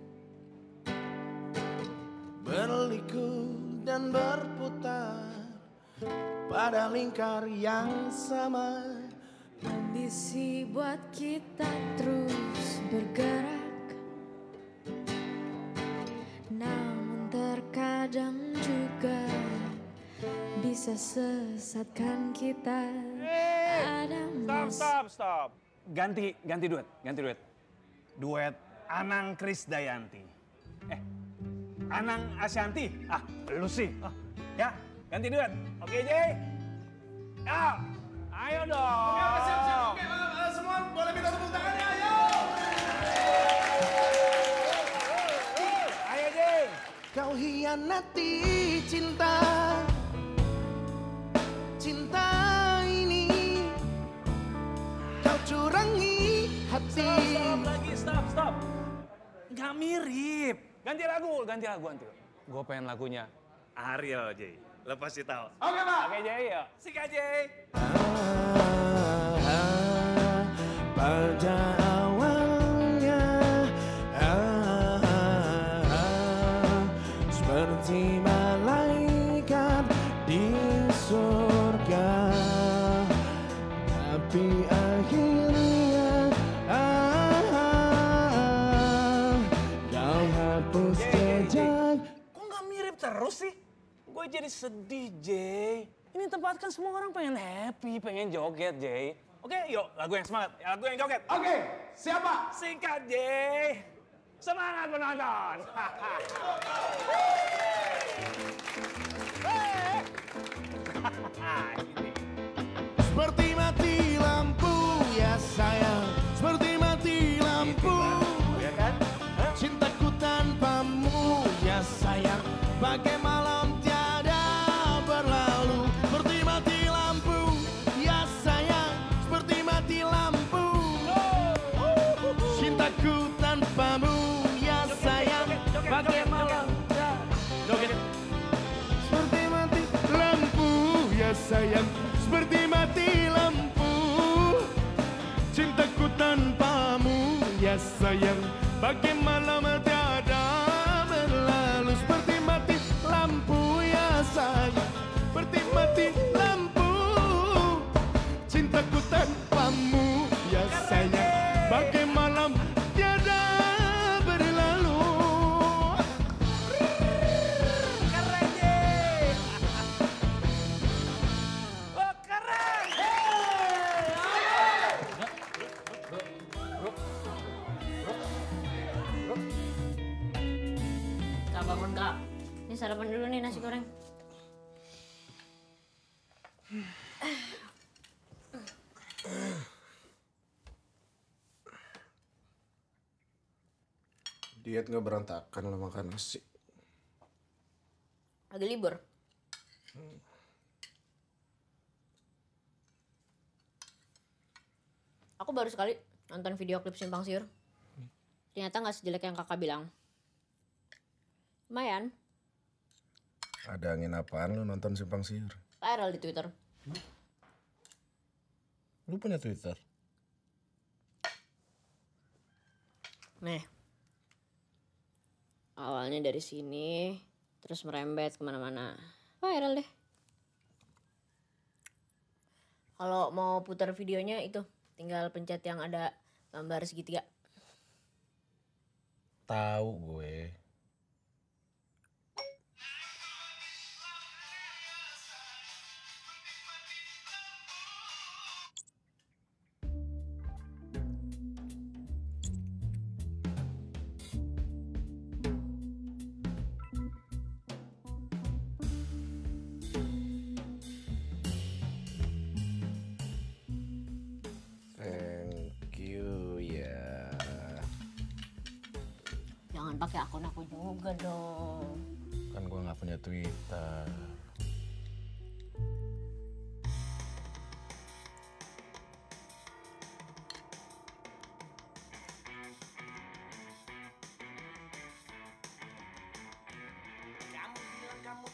berliku dan berputar pada lingkar yang sama. Ambisi buat kita terus bergerak, namun terkadang juga bisa sesatkan kita. Ada Stop, stop, stop. Ganti, ganti duet, ganti duet. Duet Anang Krisdayanti. Eh, Anang Ashanti. Ah, lu sih. Ah, ya, ganti duet. Oke, Jay. Ya, ayo dong. Oke, siap, siap. Oke, uh, semua boleh minta tepuk tangannya, ayo. Ayo, Jay. Kau hianati cinta, cinta ini. Kau curangi hati. Stop, stop lagi, stop, stop. Gak mirip. Ganti lagu, ganti lagu, ganti. Gue pengen lagunya Ariel, Jay. Lo pasti tahu. Oke, Pak. Oke, Jay, yuk. Sika, Jay. Pada awalnya ah, ah, ah, seperti malaikat di surga, tapi akhirnya ah, ah, kau hapus jejak. Kok nggak mirip terus sih? Gue jadi sedih, Jay. Ini tempat kan semua orang pengen happy, pengen joget, Jay. Oke, yuk lagu yang semangat, lagu yang joget. Oke, siapa? Singkat, Jay. Semangat penonton. Seperti mati lampu ya sayang, seperti mati lampu. Cintaku tanpamu ya sayang, bagai malam tiada berlalu. Seperti mati lampu ya sayang, seperti mati lampu. Cintaku tanpamu ya sayang, bagai malam tiada. Seperti mati lampu ya sayang, seperti mati lampu. Cintaku tanpamu ya sayang, bagai malam tiada berlalu. Seperti mati lampu ya sayang, seperti mati lampu. Cintaku tanpamu ya sayang, bagai malam tiada berlalu. Keren, Jay. Oh, keren. Kak, bangun Kak. Ini sarapan dulu nih nasi goreng. Diet nggak berantakan lo makan nasi. Lagi libur. Aku baru sekali nonton video klip Simpang Siur. Ternyata nggak sejelek yang kakak bilang. Lumayan, Ada angin apaan lo nonton Simpang Siur? viral di Twitter. Lu punya Twitter? Nih. Awalnya dari sini, terus merembet kemana-mana. Viral deh. Kalau mau putar videonya itu, tinggal pencet yang ada gambar segitiga. Tahu gue. Thank you ya. Jangan pakai akun aku juga dong. Kan gue nggak punya Twitter.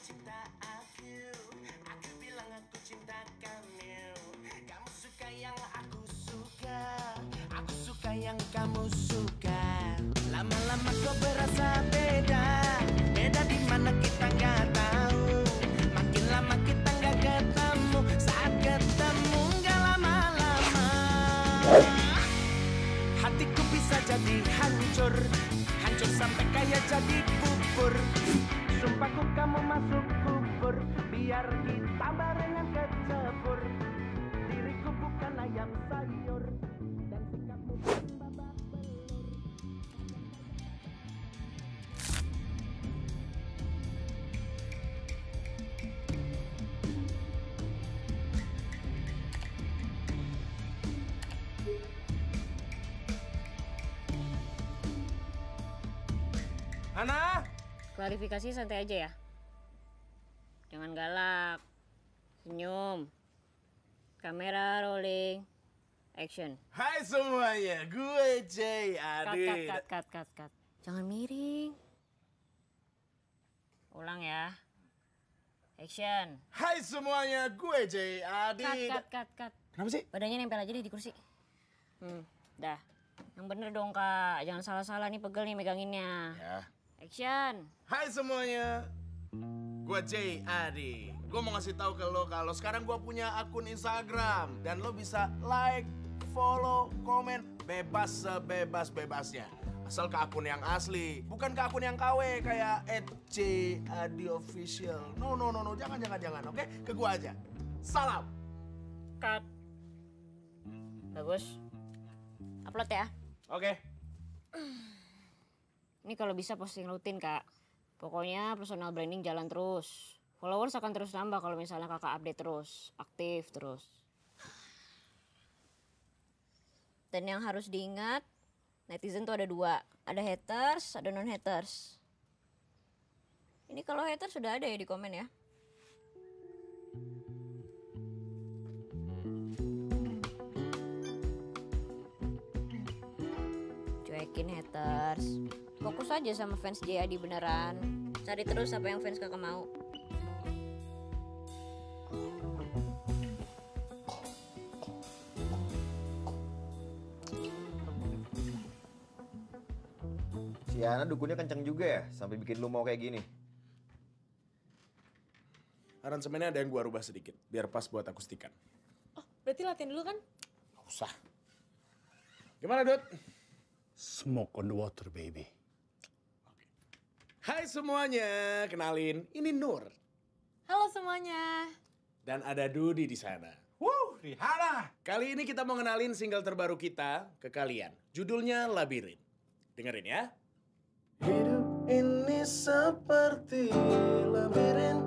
cinta aku, aku bilang aku cinta kamu. Kamu suka yang aku suka, aku suka yang kamu suka. Lama-lama kok berasa beda, beda di mana kita nggak tahu. Makin lama kita nggak ketemu, saat ketemu nggak lama-lama. Hatiku bisa jadi hancur, hancur sampai kayak jadi bubur. Sumpahku kamu masuk kubur, biar kita barengan kecebur. Diriku bukan ayam sayur, dan sikapmu bukan babak belur. Hana! Klarifikasi santai aja ya. Jangan galak. Senyum. Kamera rolling. Action. Hai semuanya, gue Jay Cut, Adit. cut, cut, cut, cut, cut. Jangan miring. Ulang ya. Action. Hai semuanya, gue Jay Adit. Cut, cut, cut, cut. Kenapa sih? Badannya nempel aja deh di kursi. Hmm, dah. Yang bener dong, Kak. Jangan salah-salah nih, pegel nih meganginnya. Ya. Action. Hai semuanya, gue Jay Adi. Gue mau ngasih tahu ke lo kalau sekarang gue punya akun Instagram dan lo bisa like, follow, komen bebas sebebas-bebasnya. Asal ke akun yang asli, bukan ke akun yang K W kayak et j adi official. No no no no, jangan jangan jangan. Oke, ke gue aja. Salam. Cut. Bagus. Upload ya. Oke. Ini kalau bisa posting rutin, Kak. Pokoknya personal branding jalan terus. Followers akan terus nambah kalau misalnya Kakak update terus, aktif terus. Dan yang harus diingat, netizen tuh ada dua. Ada haters, ada non-haters. Ini kalau haters sudah ada ya di komen ya. Cuekin haters. Fokus aja sama fans J A D beneran. Cari terus apa yang fans Kakak mau. Si Ana dukunnya kenceng juga ya, sampai bikin lu mau kayak gini. Aransemennya ada yang gua rubah sedikit, biar pas buat akustikan. Oh, berarti latihan dulu kan? Gak usah. Gimana, Dut? Smoke on the water, baby. Hai semuanya, kenalin, ini Nur. Halo semuanya. Dan ada Dudi di sana. Wuh, Rihanna. Kali ini kita mau ngenalin single terbaru kita ke kalian. Judulnya Labirin. Dengerin ya. Hidup ini seperti labirin.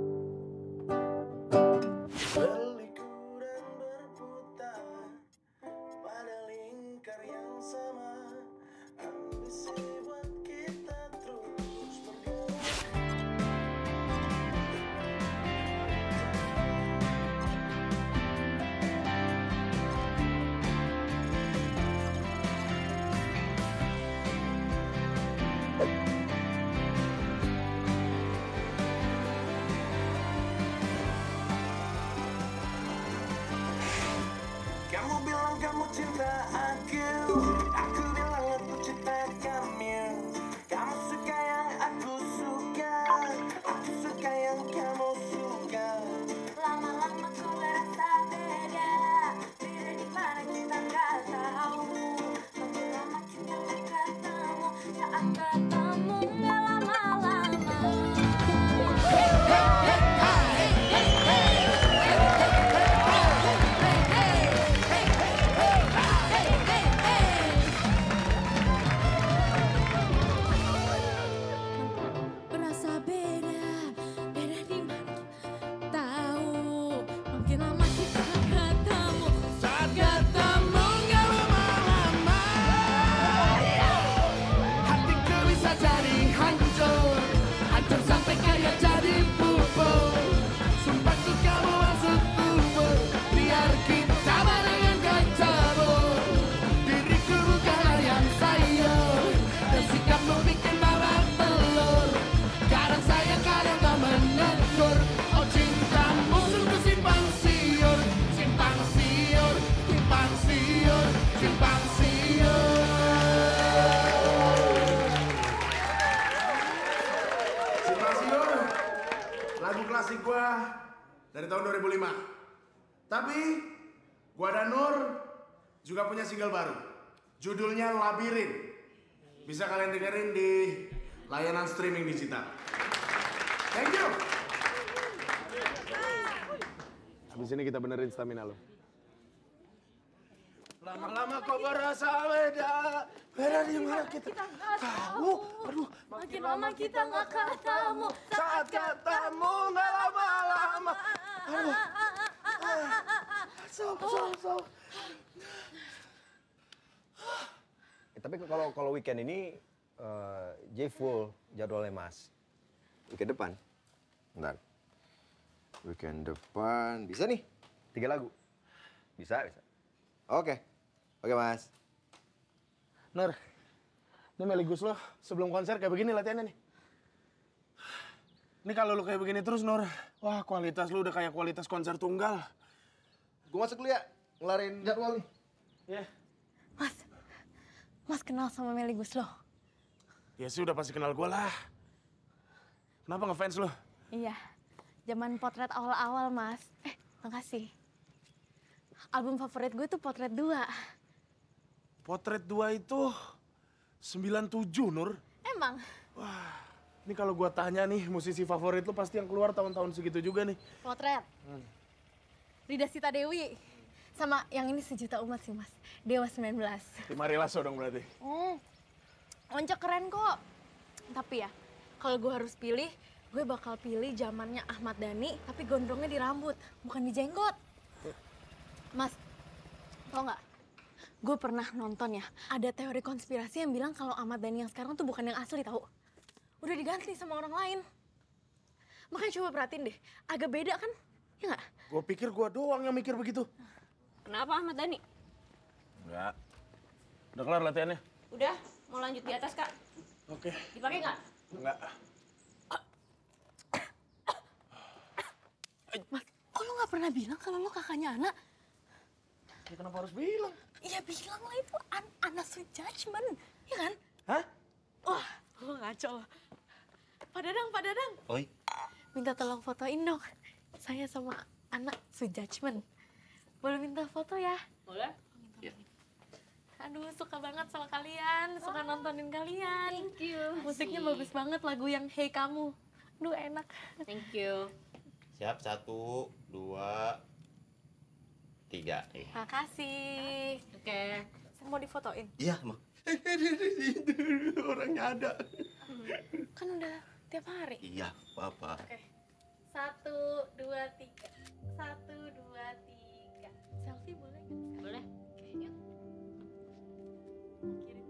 Berliku dan berputar pada lingkar yang sama. Ambisi buat kita terus bergerak. Kamu bilang kamu cinta aku, aku bilang aku cinta kamu. Kamu suka yang aku suka, aku suka yang kamu suka. Lama-lama kok berasa beda, beda di mana kita nggak tahu. Makin lama kita nggak ketemu, saat ketemu nggak lama-lama. Berasa beda, beda di mana kita tahu. Makin lama kita ketemu, saat ketemu nggak lama-lama. Hatiku bisa dari tahun dua ribu lima. Tapi gua dan Nur juga punya single baru. Judulnya Labirin. Bisa kalian dengerin di layanan streaming digital. Thank you. Habis ini kita benerin stamina lo. Lama-lama kok berasa beda. Beda di mana kita tahu. Aduh, Makin lama kita nggak ketemu. Saat ketemu nggak lama-lama. Aduh. So, so, so. Eh, tapi kalau kalau weekend ini uh, J full jadwalnya Mas. Weekend depan. Bentar. Weekend depan bisa nih. Tiga lagu. Bisa, bisa. Oke. Oke, Mas. Nur, ini Meligus lo sebelum konser kayak begini latihannya nih. Ini kalau lu kayak begini terus, Nur, wah kualitas lu udah kayak kualitas konser tunggal. Gue masuk dulu ya, ngelarin jadwal nih. Ya. Mas, Mas kenal sama Meli Guslo? Ya sih udah pasti kenal gue lah. Kenapa ngefans lo? Iya, zaman potret awal-awal, Mas. Eh, makasih. Album favorit gue tuh Potret dua. Potret dua itu sembilan tujuh, Nur. Emang? Wah, ini kalau gua tanya nih, musisi favorit lu pasti yang keluar tahun-tahun segitu juga nih. Potret. Hmm. Rida Sita Dewi. Sama yang ini Sejuta Umat sih, Mas. Dewa sembilan belas. Timari Lasso dong berarti. Hmm. Oncok keren kok. Tapi ya, kalau gue harus pilih, gue bakal pilih zamannya Ahmad Dhani, tapi gondrongnya di rambut, bukan di jenggot. Mas, tau nggak? Gue pernah nonton ya, ada teori konspirasi yang bilang kalau Ahmad Dhani yang sekarang tuh bukan yang asli tau. Udah diganti sama orang lain. Makanya coba perhatiin deh, agak beda kan? Ya nggak? Gue pikir gue doang yang mikir begitu. Kenapa Ahmad Dhani? Enggak. Udah kelar latihannya? Udah, mau lanjut di atas, Kak. Oke. Dipakai nggak? Enggak. Mas, kok lo nggak pernah bilang kalau lo kakaknya Ana? Ya kenapa harus bilang? Iya bilang lah itu an Ana Sweet Judgment, ya kan? Hah? Wah, lo ngaco lo. Pak Dadang, Pak Dadang. Oi. Minta tolong fotoin dong. Saya sama anak Sweet Judgment. Boleh minta foto ya? Boleh. Ya. Aduh, suka banget sama kalian. Suka nontonin kalian. Thank you. Musiknya bagus banget, lagu yang Hey Kamu. Duh, enak. Thank you. Siap, satu, dua, tiga. Eh. Makasih. Oke. Saya mau difotoin. Iya, Ma. Orangnya ada. Kan udah tiap hari. Iya, apa-apa. Oke. Satu, dua, tiga. Satu, dua, tiga. Selfie boleh nggak? Boleh. Oke, yuk. Kirim.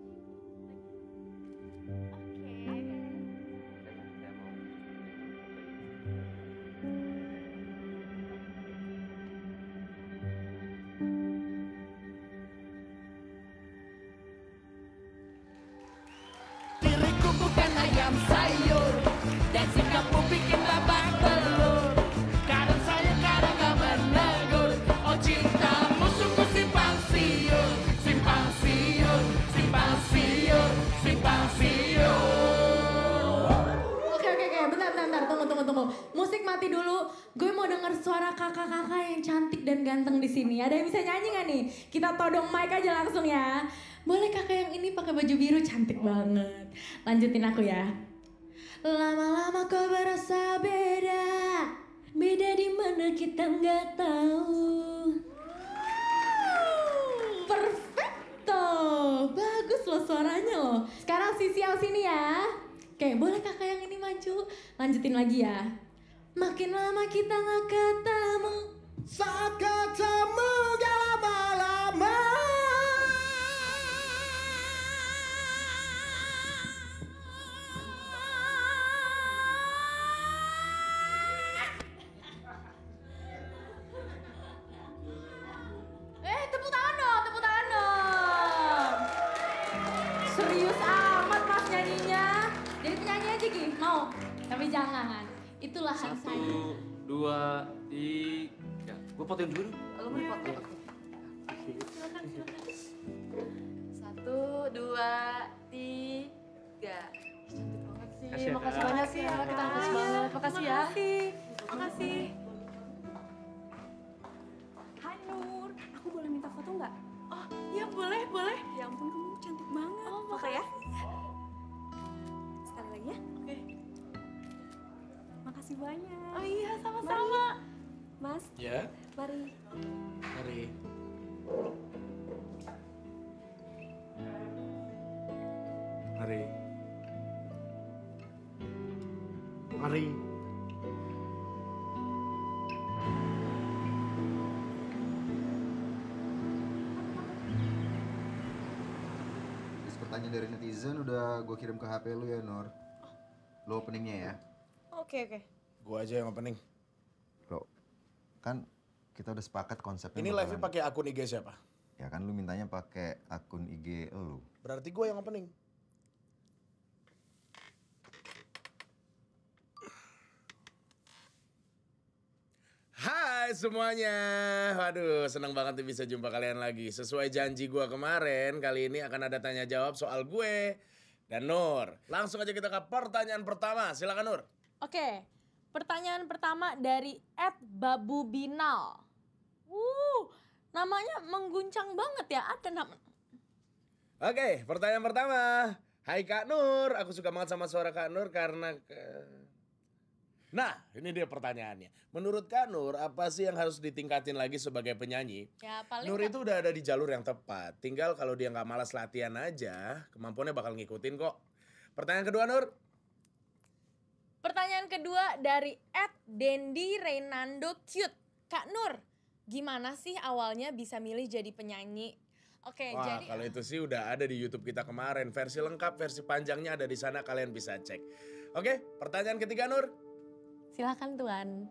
Diriku bukan ayam sayur dan sikapmu bikin babak belur. Kadang saya kadang gak menegur. Oh cintamu sungguh simpang siur, simpang siur, simpang siur, simpang siur. Oke, oke, oke. Bentar, bentar, bentar. Tunggu, tunggu, tunggu. Musik mati dulu. Gue mau denger suara kakak-kakak yang cantik dan ganteng di sini. Ada yang bisa nyanyi nggak nih? Kita todong mic aja langsung ya. Boleh kakak yang ini pakai baju biru, cantik banget. Lanjutin aku ya. Lama-lama kau berasa beda, beda di mana kita nggak tahu. Perfecto, bagus loh suaranya loh. Sekarang si Siao sini ya. Oke, boleh kakak yang ini maju. Lanjutin lagi ya. Makin lama kita nggak ketemu. Saat ketemu gak lama-lama. Eh, tepuk tangan dong, tepuk tangan dong. Serius amat mas nyanyinya. Jadi penyanyi aja Ki, mau? Tapi jangan. Itulah hak saya. Satu, dua, tiga. Gue fotoin dulu. Lo mau foto? Silakan, silakan. Satu, dua, tiga. Cantik banget sih. Makasih ya, Makasih Kak. banyak sih ya. Kita makasih banget. Makasih ya. Makasih. Ya boleh, boleh. Ya ampun kamu cantik banget. Oh, foto ya. Sekali lagi ya. Oke. Makasih banyak. Oh iya, sama-sama. Mas. Ya. Mari. Mari. Mari. Mari. Terus pertanyaan dari netizen udah gue kirim ke H P lu ya, Nur. Lo openingnya ya. Oke, oke. Gue aja yang opening. Lo, kan kita udah sepakat konsepnya. Ini bakalan- live-nya pakai akun I G siapa? Ya kan lu mintanya pakai akun I G lu. Berarti gue yang opening. Hai semuanya, waduh senang banget nih bisa jumpa kalian lagi. Sesuai janji gue kemarin, kali ini akan ada tanya jawab soal gue dan Nur. Langsung aja kita ke pertanyaan pertama, silakan Nur. Oke, pertanyaan pertama dari at Babu Binal. Wuh, namanya mengguncang banget ya, ada nama. Oke, pertanyaan pertama. Hai Kak Nur, aku suka banget sama suara Kak Nur karena... Ke... Nah, ini dia pertanyaannya. Menurut Kak Nur, apa sih yang harus ditingkatin lagi sebagai penyanyi? Ya paling Nur nggak- itu udah ada di jalur yang tepat. Tinggal kalau dia nggak malas latihan aja, kemampuannya bakal ngikutin kok. Pertanyaan kedua Nur. Pertanyaan kedua dari at Dendi Reynando Cute. Kak Nur, gimana sih awalnya bisa milih jadi penyanyi? Oke, Wah, jadi kalau itu sih udah ada di YouTube kita kemarin. Versi lengkap, versi panjangnya ada di sana, kalian bisa cek. Oke, pertanyaan ketiga Nur. silakan Tuan.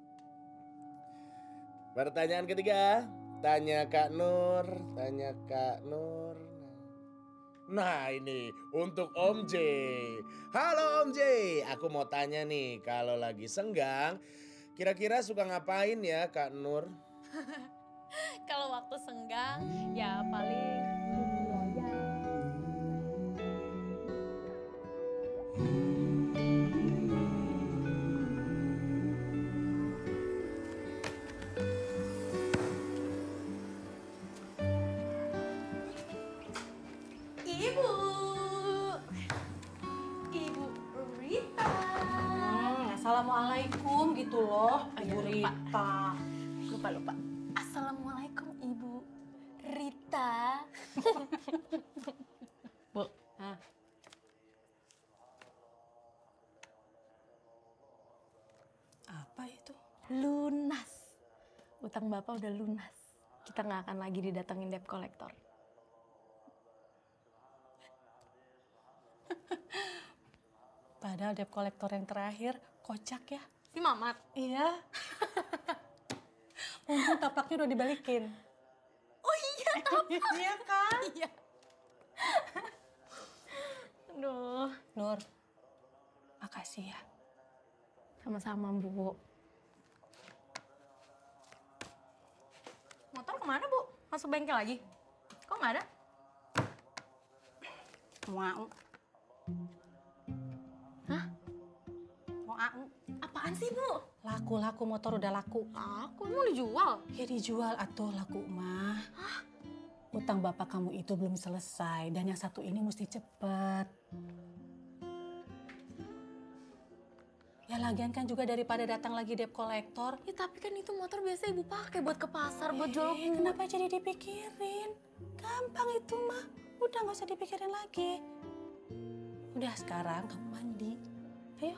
Pertanyaan ketiga, tanya Kak Nur, tanya Kak Nur. Nah ini untuk Om J. Halo Om J, aku mau tanya nih, kalau lagi senggang, kira-kira suka ngapain ya Kak Nur? Kalau waktu senggang ya paling aja. Ibu, Ibu Rita. Hmm, Assalamualaikum gitu loh, Ibu lupa. Rita. Lupa lupa. Assalamualaikum Ibu Rita. Bu, Hah? Apa itu? lunas. Utang Bapak udah lunas. Kita nggak akan lagi didatengin debt collector. Padahal debt collector yang terakhir kocak ya. Si Mamat? Iya. Untung tapaknya udah dibalikin. Oh iya, tapak. Iya kan? Iya. Aduh. Nur, makasih ya. Sama-sama, Bu. Motor kemana, Bu? Masuk bengkel lagi? Kok nggak ada? Mau. Hah? Mau au. Apaan sih, Bu? Laku-laku motor udah laku. Aku mau dijual. Ya dijual atuh laku mah. Hah? Utang bapak kamu itu belum selesai dan yang satu ini mesti cepet. Ya lagian kan juga daripada datang lagi debt collector. Ya tapi kan itu motor biasa Ibu pakai buat ke pasar, buat jual Eh, kenapa jadi dipikirin? Gampang itu mah. Udah nggak usah dipikirin lagi. Udah sekarang kamu mandi. Ayo.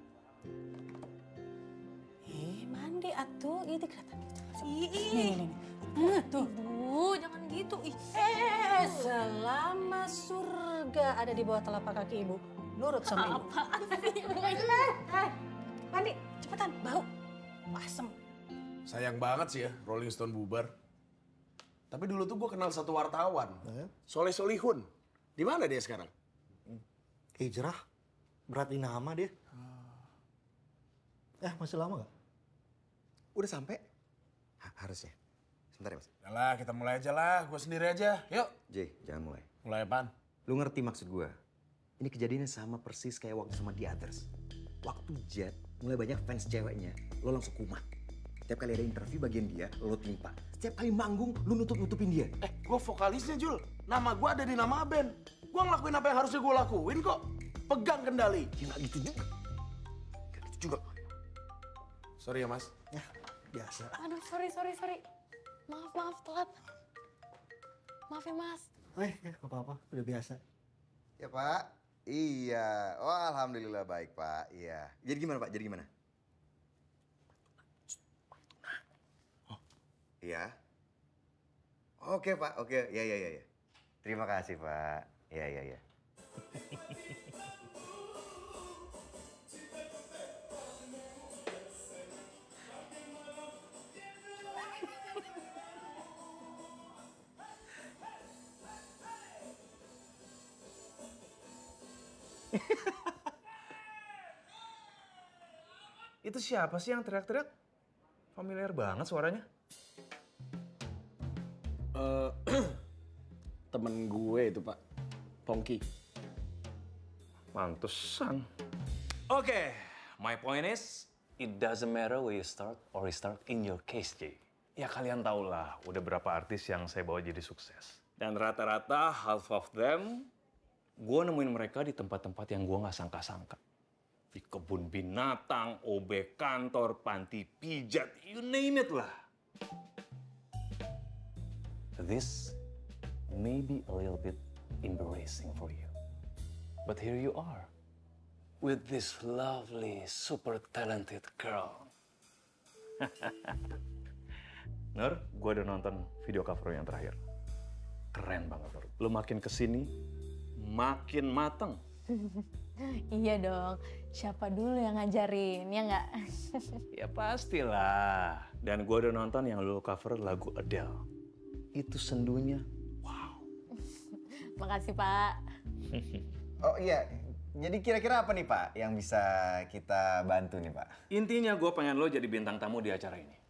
Eh mandi atuh. Ini kelihatan. Ih, Nih, nih, nih. Nah, tuh. Ibu, jangan gitu. Ih. Eh, selama surga ada di bawah telapak kaki ibu, nurut sama ibu. Apaan sih? Eh, mandi, cepetan, bau, asem. Sayang banget sih ya Rolling Stone bubar. Tapi dulu tuh gue kenal satu wartawan, Soleh Solihun. Di mana dia sekarang? Hijrah, berat di nama dia. Eh, masih lama gak? Udah sampai? Ha- harusnya. Sebentar ya, Mas. Yalah, kita mulai aja lah. Gue sendiri aja. Yuk. J, jangan mulai. Mulai apaan? Lu ngerti maksud gue? Ini kejadiannya sama persis kayak waktu sama The Others. Waktu Jet mulai banyak fans ceweknya, lo langsung kumat. Setiap kali ada interview bagian dia, lo timpa. Setiap kali manggung, lo nutup-nutupin dia. Eh, gue vokalisnya, Jul. Nama gue ada di nama band. Gue ngelakuin apa yang harusnya gue lakuin kok. Pegang kendali. Ya nggak gitu juga. Nggak gitu juga. Sorry ya, Mas. Ya, biasa. Aduh, sorry, sorry, sorry. Maaf, maaf, telat. Maaf ya, Mas. Eh, ya, nggak apa-apa. Udah biasa. Ya, Pak. Iya. Oh, alhamdulillah baik, Pak. Iya. Jadi gimana, Pak? Jadi gimana? Iya. Oke, Pak. Oke. Ya, ya, ya, ya. Terima kasih, Pak. Ya, ya, ya. Itu siapa sih yang teriak-teriak? Familiar banget suaranya. Uh, temen gue itu, Pak. Pongki. Pantesan. Oke, okay. My point is, it doesn't matter where you start or restart in your case, Jay. Ya kalian tau lah, udah berapa artis yang saya bawa jadi sukses. Dan rata-rata half of them, gue nemuin mereka di tempat-tempat yang gue nggak sangka-sangka. Di kebun binatang, O B kantor, panti pijat, you name it lah. This may be a little bit embarrassing for you. But here you are, with this lovely, super talented girl. Nur, gue udah nonton video cover yang terakhir. Keren banget, Nur. Lu makin kesini, makin mateng. Iya dong, siapa dulu yang ngajarin, ya nggak? Ya pastilah. Dan gue udah nonton yang lu cover lagu Adele. Itu sendunya, wow. Makasih, Pak. Oh iya, jadi kira-kira apa nih, Pak, yang bisa kita bantu nih, Pak? Intinya gue pengen lo jadi bintang tamu di acara ini.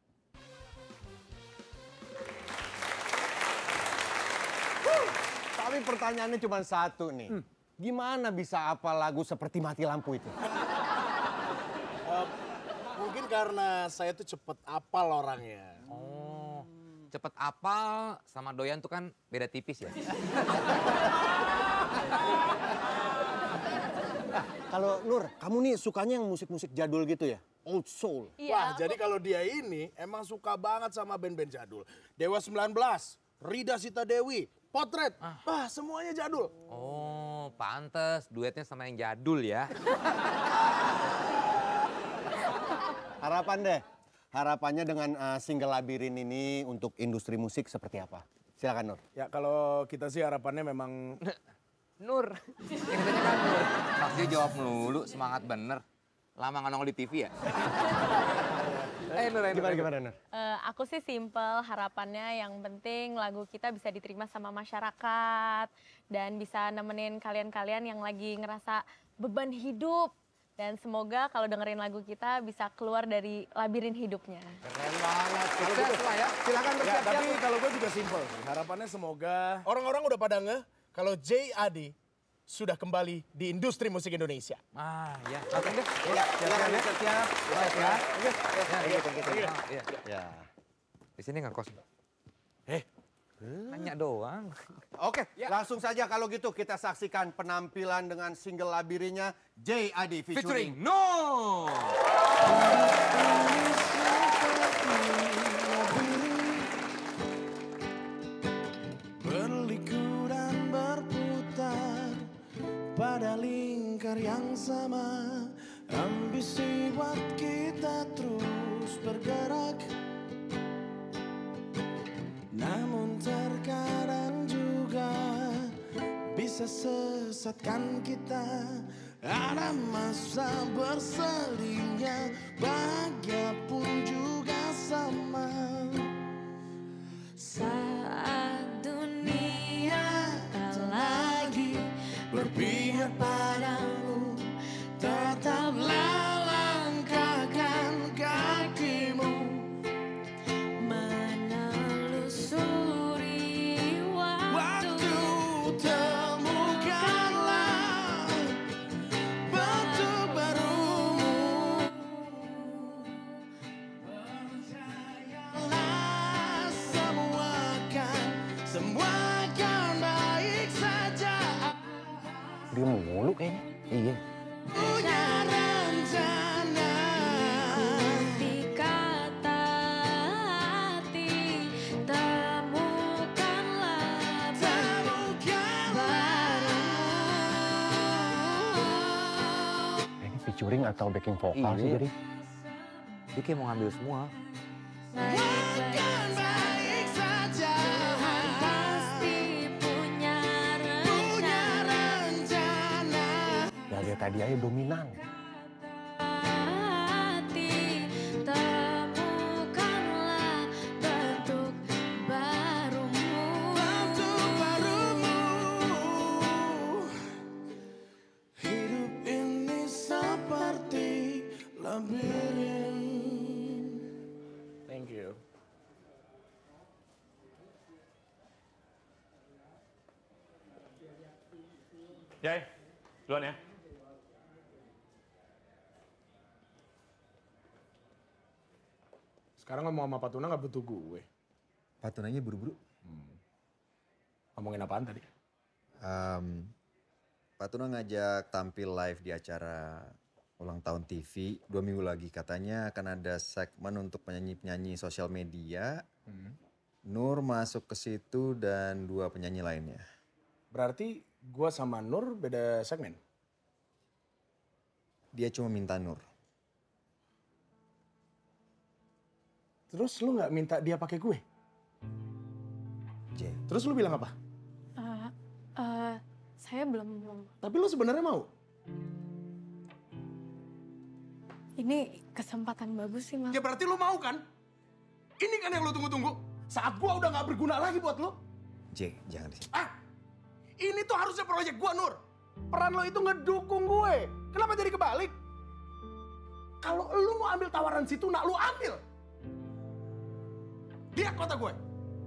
Tapi pertanyaannya cuma satu nih. Hmm. Gimana bisa apa lagu seperti Mati Lampu itu? uh, mungkin karena saya tuh cepet apal orangnya. Oh, cepet apal sama doyan tuh kan beda tipis ya? Nah, kalau Nur, kamu nih sukanya yang musik-musik jadul gitu ya? Old soul. Iya, Wah, aku... jadi kalau dia ini emang suka banget sama band-band jadul. Dewa sembilan belas, Rida Sita Dewi, Potret, ah. Wah semuanya jadul. Oh, pantes duetnya sama yang jadul ya. Harapan deh, harapannya dengan uh, single Labirin ini untuk industri musik seperti apa? Silakan Nur. Ya kalau kita sih harapannya memang... Nur, ini kan Nur. Mas dia jawab melulu, semangat bener. Lama nggak nongol di T V ya? Eh, Nur, gimana, gimana, Nur? Uh, aku sih simple, harapannya yang penting lagu kita bisa diterima sama masyarakat. Dan bisa nemenin kalian-kalian yang lagi ngerasa beban hidup. Dan semoga kalau dengerin lagu kita bisa keluar dari labirin hidupnya. Keren banget. Sukses lah ya. Silakan bersiap-siap. Ya, tapi kalau gue juga simple. Harapannya semoga orang-orang udah pada ngeh kalau J A D sudah kembali di industri musik Indonesia. Ah, ya. Oke deh. Ya, silakan siap-siap. Ya. Ya. Ya. Di sini nggak kos. Eh, nanya doang. Oke, langsung saja kalau gitu kita saksikan penampilan dengan single Labirinnya J A D featuring, featuring No. Berliku dan berputar pada lingkar yang sama, ambisi buat kita terus bergerak. Namun terkadang juga bisa sesatkan kita. Ada masa berselingnya, bahagia pun juga sama. Saat dunia tak lagi berpihak padamu, tetaplah langkahkan kakimu menelusuri waktu. Temukanlah batu barumu. Dia mulu kayaknya. Iya. Punya rencana di kata hati, temukanlah Ini featuring atau backing vokal sih Iya. jadi? Dia kayak mau ngambil semua. Bukan baik saja, pasti punya rencana. Ya dia tadi aja dominan. Hati, temukanlah bentuk barumu. Bentuk barumu. Hidup ini seperti labirin. Thank you. Jay, duluan ya. Sekarang ngomong sama Patuna nggak butuh gue. Patunanya buru-buru. Ngomongin apaan tadi? Um, Patuna ngajak tampil live di acara ulang tahun T V dua minggu lagi. Katanya akan ada segmen untuk penyanyi-penyanyi sosial media. Hmm. Nur masuk ke situ dan dua penyanyi lainnya. Berarti gue sama Nur beda segmen? Dia cuma minta Nur. Terus lu nggak minta dia pakai gue? J. Terus lu bilang apa? Eh, eh, saya belum belum. Tapi lu sebenarnya mau? Ini kesempatan bagus sih, Mas. Ya berarti lu mau kan? Ini kan yang lu tunggu-tunggu. Saat gua udah nggak berguna lagi buat lu. J, jangan di sini. Ah, ini tuh harusnya proyek gua, Nur. Peran lo itu ngedukung gue. Kenapa jadi kebalik? Kalau lu mau ambil tawaran situ, nak lu ambil. Dia kota gue.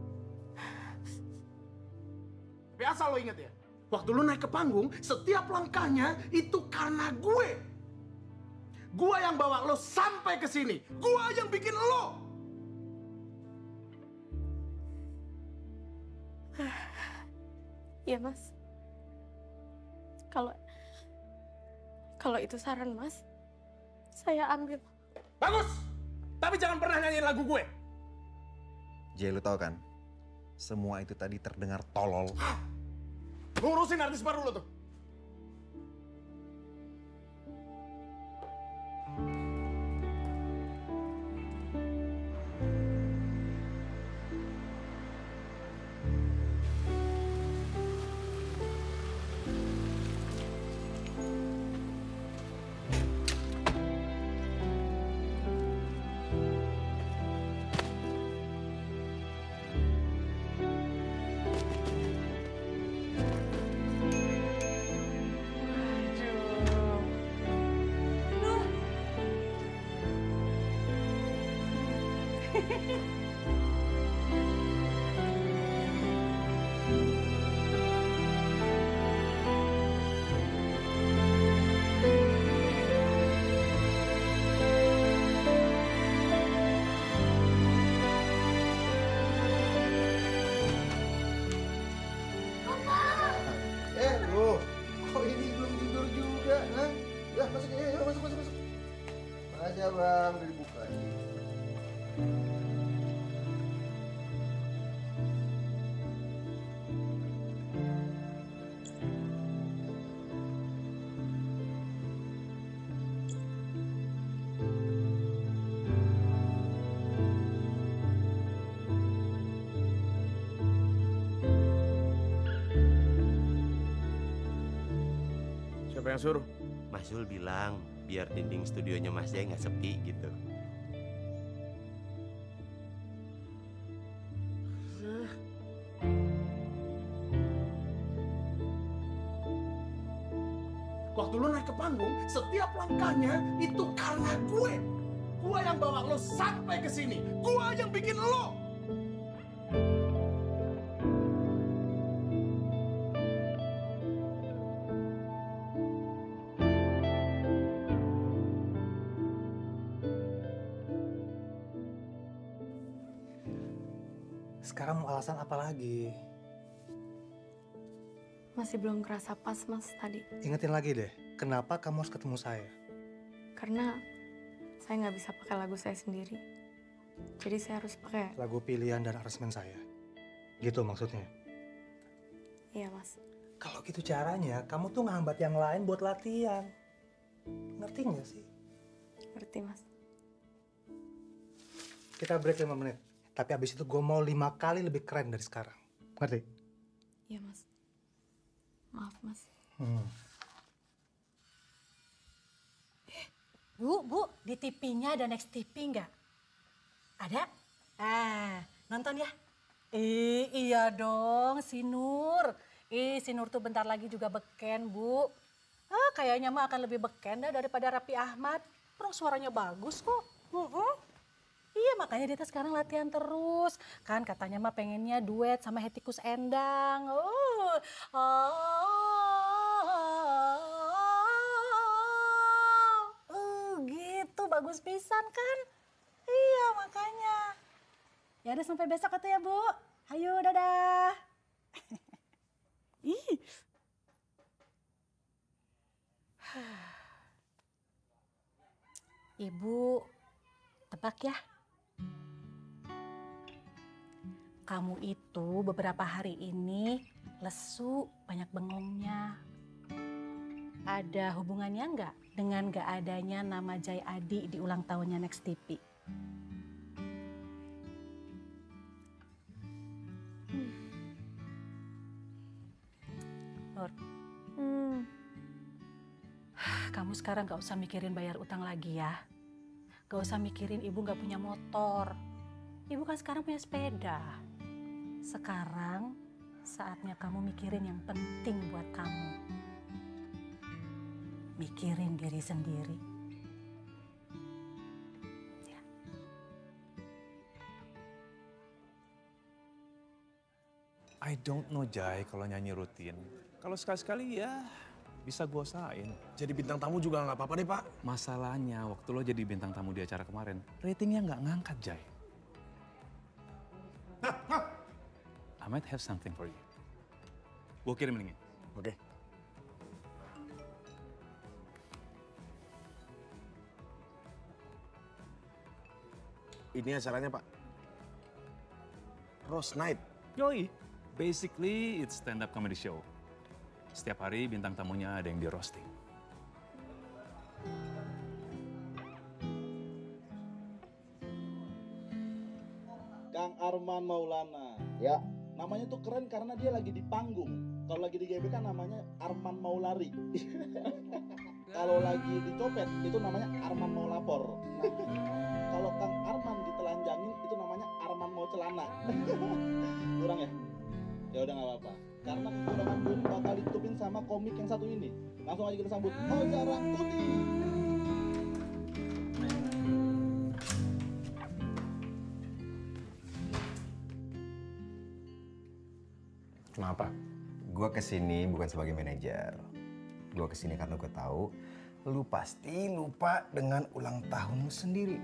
Tapi asal lo inget ya, waktu lu naik ke panggung, setiap langkahnya itu karena gue. Gue yang bawa lo sampai ke sini. Gue yang bikin lo. Iya, Mas. Kalau kalau itu saran Mas, saya ambil. Bagus. Tapi jangan pernah nyanyiin lagu gue. J, lu tau kan? Semua itu tadi terdengar tolol. Ngurusin artis baru lo tuh. Eh, loh, kok ini belum tidur juga, Hah? Ya, masuk, ya, ya, masuk, masuk, masuk. Aja, Bang, udah dibuka. Siapa yang suruh? Mas Zul bilang biar dinding studionya Mas Jay nggak sepi gitu. Waktu lu naik ke panggung, setiap langkahnya itu karena gue. Gue yang bawa lo sampai ke sini. Gue yang bikin lo. Sekarang mau alasan apa lagi? Masih belum kerasa pas, Mas, tadi. Ingetin lagi deh, kenapa kamu harus ketemu saya? Karena saya nggak bisa pakai lagu saya sendiri. Jadi saya harus pakai... Lagu pilihan dan aransemen saya. Gitu maksudnya? Iya, Mas. Kalau gitu caranya, kamu tuh ngehambat yang lain buat latihan. Ngerti nggak sih? Ngerti, Mas. Kita break lima menit. Tapi abis itu gue mau lima kali lebih keren dari sekarang. Ngerti? Iya, Mas. Maaf, Mas. Hmm. Bu, Bu, di T V-nya ada Next T V nggak? Ada? Ah, nonton ya? Eh, iya dong, si Nur. Eh, si Nur tuh bentar lagi juga beken, Bu. Ah, kayaknya mah akan lebih beken dah daripada Raffi Ahmad. Orang suaranya bagus kok. Uh-uh. Iya, makanya dia tuh sekarang latihan terus. Kan katanya mah pengennya duet sama Hetty Koes Endang. Oh, oh, uh, gitu, bagus pisan kan? Iya, makanya. Ya udah sampai besok atau ya, Bu. Ayo, dadah. Ih. Ibu, tebak ya. Kamu itu beberapa hari ini lesu, banyak bengongnya. Ada hubungannya nggak dengan nggak adanya nama Jai Adi di ulang tahunnya Next T V? Hmm. Nur, hmm. kamu sekarang nggak usah mikirin bayar utang lagi ya. Gak usah mikirin ibu nggak punya motor. Ibu kan sekarang punya sepeda. Sekarang saatnya kamu mikirin yang penting buat kamu. Mikirin diri sendiri. Ya. I don't know, Jai, kalau nyanyi rutin. Kalau sekali-sekali ya bisa gue usahain. Jadi bintang tamu juga nggak apa-apa deh, Pak. Masalahnya waktu lo jadi bintang tamu di acara kemarin, ratingnya nggak ngangkat, Jai. I might have something for you. Gue kirim linknya. Oke. Ini acaranya, Pak. Rose Night. Yoi. Basically, it's stand-up comedy show. Setiap hari bintang tamunya ada yang di roasting. Kang Arman Maulana. Ya. Namanya tuh keren karena dia lagi di panggung. Kalau lagi di G B K namanya Arman Maulari. Kalau lagi dicopet itu namanya Arman mau lapor. Nah, kalau Kang Arman ditelanjangin itu namanya Arman mau celana. Kurang ya? Ya udah nggak apa-apa. Karena kekurangan pun bakal ditutupin sama komik yang satu ini. Langsung aja kita sambut Oza Rangkuti. Kenapa? Gue kesini bukan sebagai manajer. Gue kesini karena gue tahu lu pasti lupa dengan ulang tahunmu sendiri.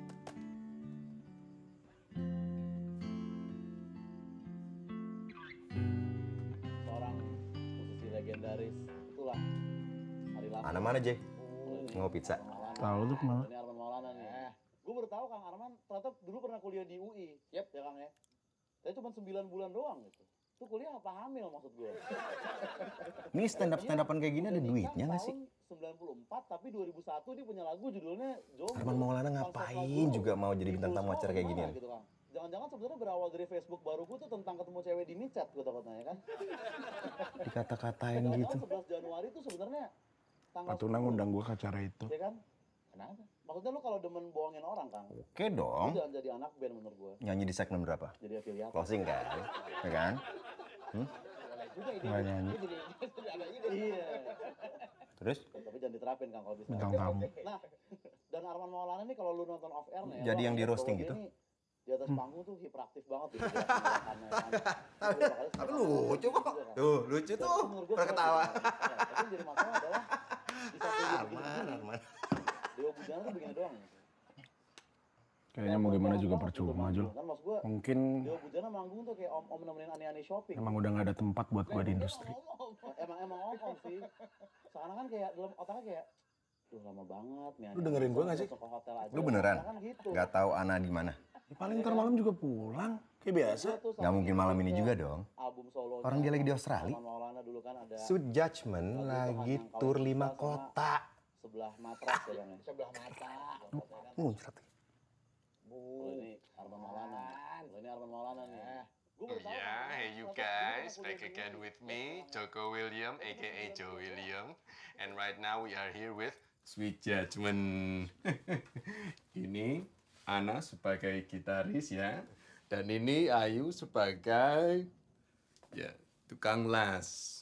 Seorang musisi legendaris itulah hari lahir. Mana-mana, Jay? Mau pizza? Tahu lu kemana? Ini Arman Maulana nih. Eh, gue baru tahu Kang Arman ternyata dulu pernah kuliah di U I. Yep, ya Kang ya. Tapi cuma sembilan bulan doang gitu. Itu kuliah apa hamil maksud gue? Ini stand up stand upan kayak gini ada duitnya nggak sih? sembilan puluh empat tapi dua ribu satu dia punya lagu judulnya Jomblo. Arman Maulana ngapain juga mau jadi bintang tamu acara kayak gini? Gitu, Kang. Jangan-jangan sebenarnya berawal dari Facebook baruku tuh tentang ketemu cewek di micet gue takutnya ya kan? Dikata-katain gitu. sebelas Januari tuh sebenarnya tanggal Pak Tunang undang gue ke acara itu. ya kan? Kenapa? Maksudnya lu kalau demen bohongin orang, Kang? Oke dong. Lu jangan jadi anak band menurut gue. Nyanyi di segmen berapa? Jadi afiliator. Closing kan? Ya kan? Hmm? Nggak nyanyi. Iya. Terus? Tapi jangan diterapin, Kang, kalau bisa. Bintang tamu. Nah, dan Arman Maulana nih kalau lu nonton off air nih. Jadi yang di roasting gitu? Di atas panggung tuh hiperaktif banget gitu. Tapi lucu kok. Tuh, lucu tuh. Pernah ketawa. Tapi yang jadi masalah adalah di satu Arman, Arman. Dewa Bujana tuh begini doang. Kayaknya mau gimana juga percuma, Jul. Kan maksud gua, Mungkin Dewa Bujana manggung tuh kayak om-om nemenin aneh-aneh shopping. emang udah nggak ada tempat buat gua di industri. Emang emang om-om sih. Soalnya kan kayak dalam otaknya kayak, duh lama banget nih. Lu dengerin gua nggak sih? Ke hotel aja. Lu beneran Kan gitu. nggak tahu Ana di mana? Ya, paling ntar malam juga pulang, kayak biasa. Nggak mungkin malam ini juga dong. Album solo. Orang dia lagi di Australia. Maulana dulu kan ada. Sweet Judgment lagi tur lima kota. Sebelah matras ya kan. Sebelah mata. Muncrat. Oh, ini Arman Maulana. Oh, ini Arman Maulana nih. Yeah, hey you guys, back again with me, Joko William, aka Joe William. And right now we are here with Sweet Judgment. Ini Ana sebagai gitaris ya. Dan ini Ayu sebagai ya tukang las.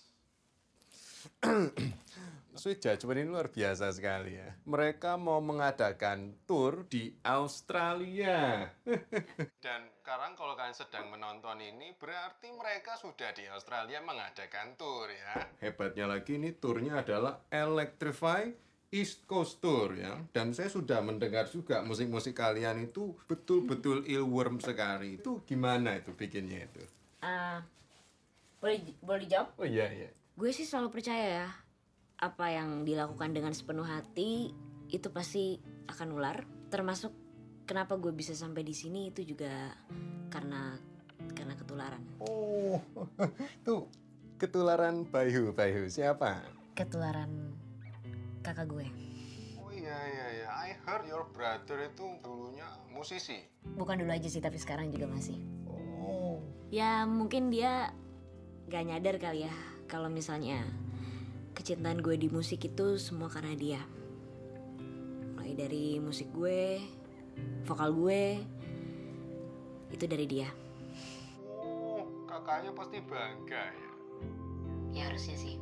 Sweet Judgment ini luar biasa sekali ya. Mereka mau mengadakan tour di Australia. Dan sekarang kalau kalian sedang menonton ini, berarti mereka sudah di Australia mengadakan tour ya. Hebatnya lagi ini turnya adalah Electrify East Coast Tour ya. Dan saya sudah mendengar juga musik-musik kalian itu betul-betul earworm sekali. Itu gimana itu bikinnya itu? Uh, boleh boleh dijawab? Oh iya iya. Gue sih selalu percaya ya, apa yang dilakukan dengan sepenuh hati itu pasti akan nular. Termasuk kenapa gue bisa sampai di sini itu juga karena karena ketularan. Oh, tuh ketularan Bayu, Bayu siapa? Ketularan kakak gue. Oh iya iya iya, I heard your brother itu dulunya musisi. Bukan dulu aja sih, tapi sekarang juga masih. Oh. Ya mungkin dia gak nyadar kali ya kalau misalnya kecintaan gue di musik itu semua karena dia. Mulai dari musik gue, vokal gue, itu dari dia. Oh, kakaknya pasti bangga ya? Ya harusnya sih.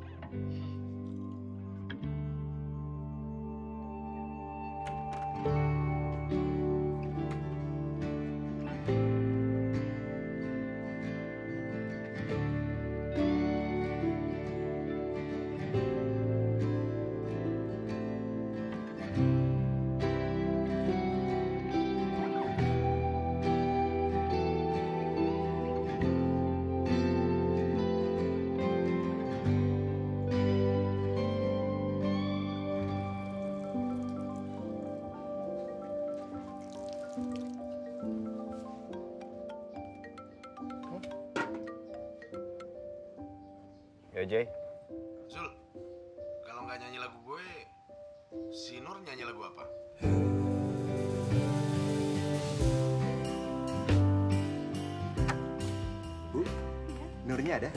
Yo Jay. Zul, kalau nggak nyanyi lagu gue, si Nur nyanyi lagu apa? Bu, Nurnya ada?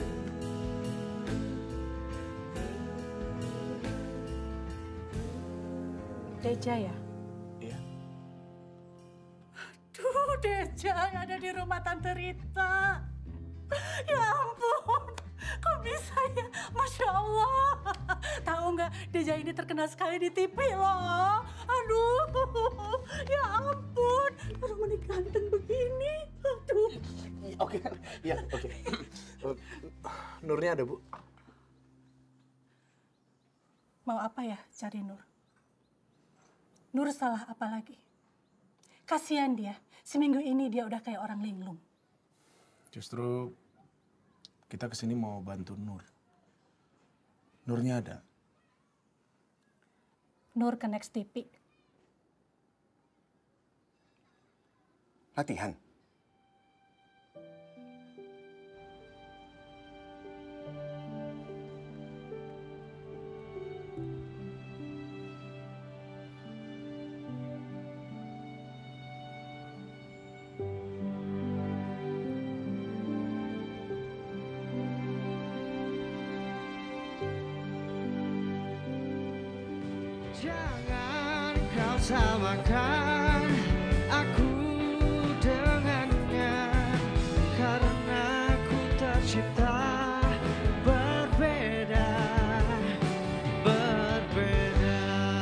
Deja ya? Iya. Duh, Deja yang ada di rumah Tante Rita. Ya ampun, kok bisa ya? Masya Allah. Tahu nggak, Deja ini terkenal sekali di T V loh. Aduh, ya ampun. Aduh, mana ganteng begini. Aduh. Oke, iya, oke. Nurnya ada, Bu. Mau apa ya cari Nur? Nur salah apa lagi? Kasihan dia, seminggu ini dia udah kayak orang linglung. Justru kita kesini mau bantu Nur. Nurnya ada. Nur ke Next T V. Latihan? Jangan kau samakan aku dengannya, karena aku tercipta berbeda, berbeda.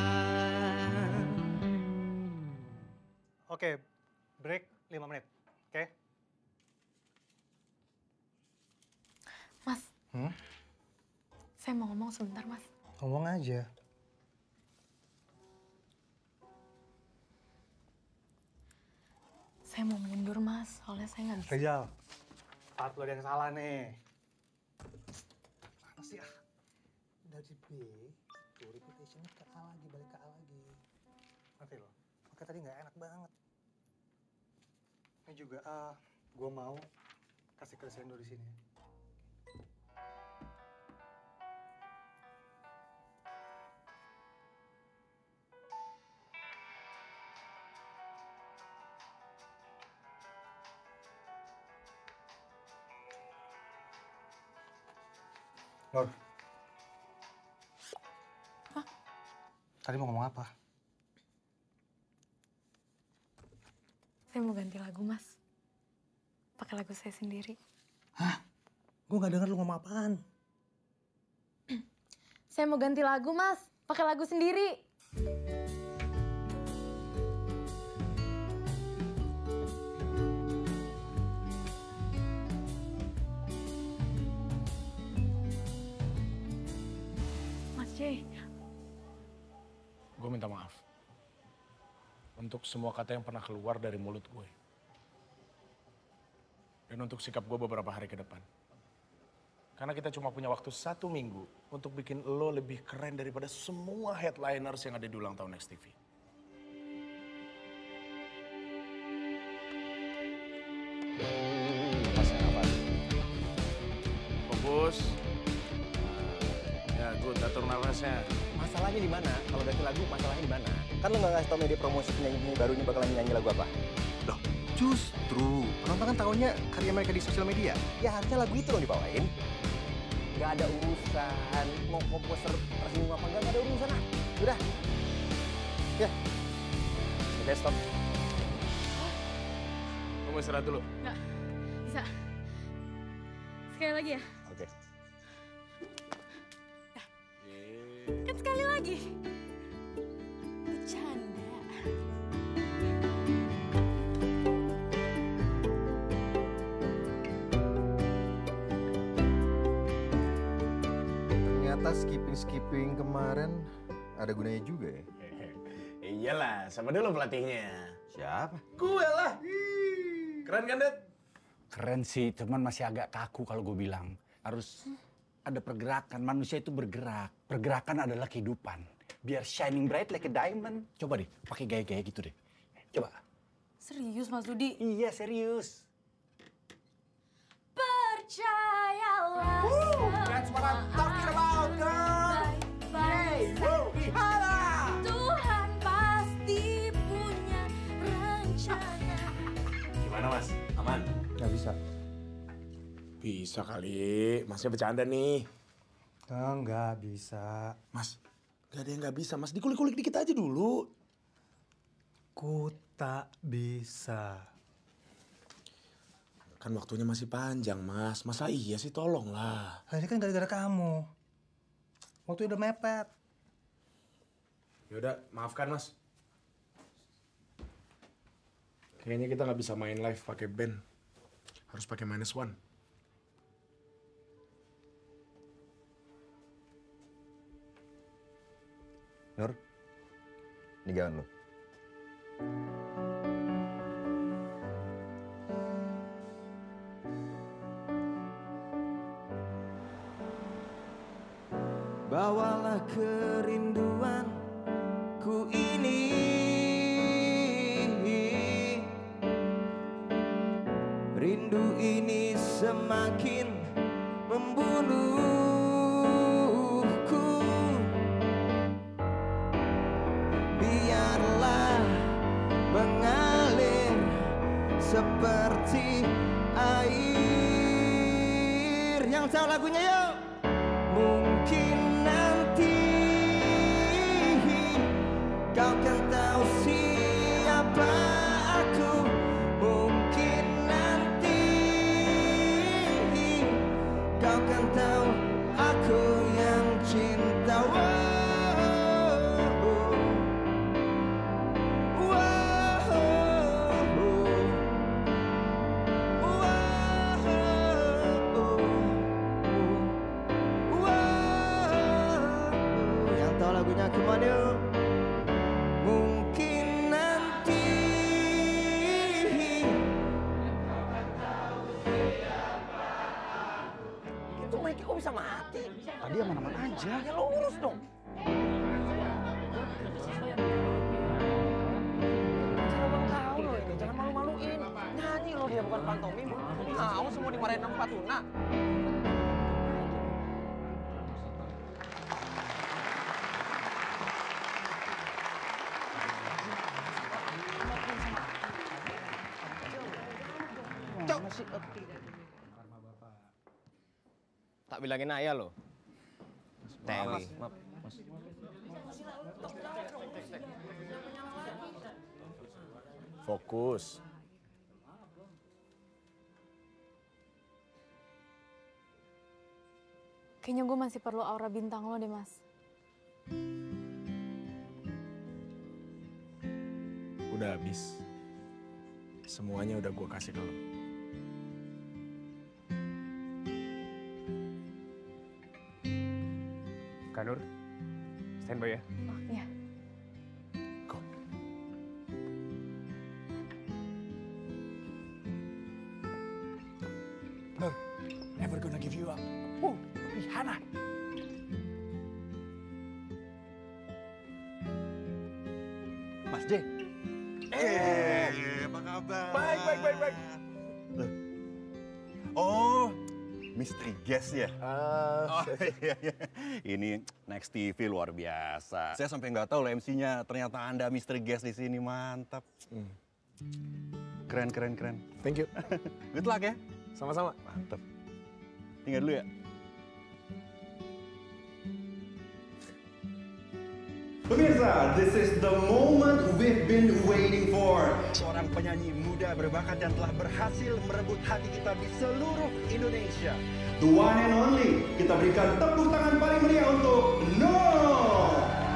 Oke, break lima menit. Oke? Mas, Hmm? saya mau ngomong sebentar, Mas. Ngomong aja. Saya mau mundur, Mas. Soalnya saya nggak bisa. Rizal, part lo ada yang salah nih. Mana sih ah? Dari B, tuh repetition ke A lagi, balik ke A lagi. Ngerti lo? Makanya tadi nggak enak banget. Ini juga A, gue mau kasih crescendo di sini. Nur. Hah? Tadi mau ngomong apa? Saya mau ganti lagu, Mas. Pakai lagu saya sendiri. Hah? Gue gak denger lu ngomong apaan. Saya mau ganti lagu, Mas. Pakai lagu sendiri. Jay. Gue minta maaf untuk semua kata yang pernah keluar dari mulut gue. Dan untuk sikap gue beberapa hari ke depan. Karena kita cuma punya waktu satu minggu untuk bikin lo lebih keren daripada semua headliners yang ada di ulang tahun Next T V. Masih apa? Fokus. Ya, gue atur nafasnya. Masalahnya di mana? Kalau ganti lagu, masalahnya di mana? Kan lo nggak ngasih tau media promosi penyanyi baru ini bakalan nyanyi lagu apa? Loh, justru penonton kan tahunya karya mereka di sosial media. Ya harusnya lagu itu dong dibawain. Gak ada urusan mau komposer tersinggung apa enggak, gak ada urusan ah. Udah. Ya. Udah stop. Lo mau istirahat dulu? Nggak. Bisa. Sekali lagi ya? Oke. Kan sekali lagi. Bercanda. Ternyata skipping-skipping kemarin ada gunanya juga ya? Iyalah, siapa dulu pelatihnya? Siapa? Gue lah. Keren kan, Det? Keren sih, cuman masih agak kaku kalau gue bilang. Harus ada pergerakan, manusia itu bergerak. Pergerakan adalah kehidupan. Biar shining bright like a diamond. Coba deh, pakai gaya-gaya gitu deh. Coba. Serius, Mas Dudi? Iya, serius. Percayalah. That's what I'm talking about, girl. Hey, Tuhan pasti punya rencana. Gimana, Mas? Aman? Gak bisa. Bisa kali, Masnya bercanda nih. Enggak bisa. Mas, gak ada yang gak bisa, Mas. Dikulik-kulik dikit aja dulu. Ku tak bisa. Kan waktunya masih panjang, Mas. Masa iya sih, tolonglah. Ini kan gara-gara kamu. Waktu udah mepet. Yaudah, maafkan, Mas. Kayaknya kita nggak bisa main live pakai band. Harus pakai minus one. Nur, ini gaun lo. Bawalah kerinduanku ini, rindu ini semakin membunuhku. Biarlah mengalir seperti air. Yang tahu lagunya yuk. Mungkin nanti kau kan tahu siapa aku. Mungkin nanti kau kan tahu aku yang cinta. Lagunya kemana? Mungkin nanti aja. Ya lo urus dong. Cara bang tahu lo ini, jangan malu-maluin. Nyanyi lo dia bukan pantomim. Mau semua dimarahin empat tuna. Tak bilangin ayah lo. Tewi. Fokus. Kayaknya gue masih perlu aura bintang lo deh, Mas. Udah habis. Semuanya udah gue kasih ke lo. Kak Nur, standby ya. Oh, iya. Nur, never gonna give you up. Oh, Rihanna. Mas J. Eh, apa kabar? Baik, baik, baik, baik. Loh. Oh, Misteri Guest ya? Uh, oh, iya, iya. Ini Next T V luar biasa. Saya sampai nggak tahu loh M C-nya. Ternyata Anda Misteri Guest di sini, mantap. Hmm. Keren, keren, keren. Thank you. Good luck ya. Sama-sama. Mantap. Tinggal dulu ya. Pemirsa, this is the moment we've been waiting for. Seorang penyanyi muda berbakat dan telah berhasil merebut hati kita di seluruh Indonesia. The one and only. Kita berikan tepuk tangan paling meriah untuk Nur.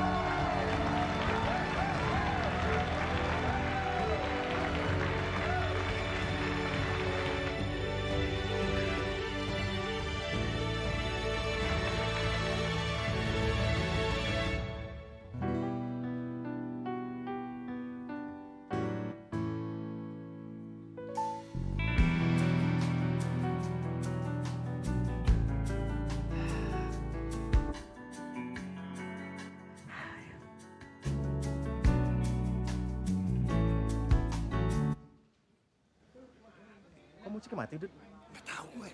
Musiknya mati, Dut. Gak tahu gue.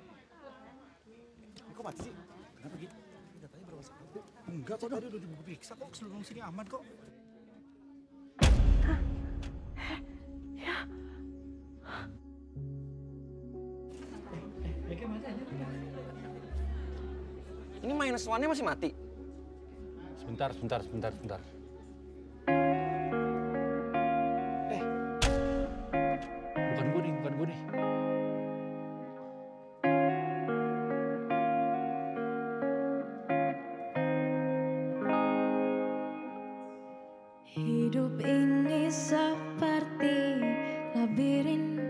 Ini kok mati sih? Kenapa gitu? Datanya berapa sekali? Enggak kok, tadi udah diperiksa kok. Seluruh sini aman kok. Ya. Ini minus one-nya masih mati. Sebentar, sebentar, sebentar, sebentar. Eh. Bukan gue nih, bukan gue nih. Hidup ini seperti labirin,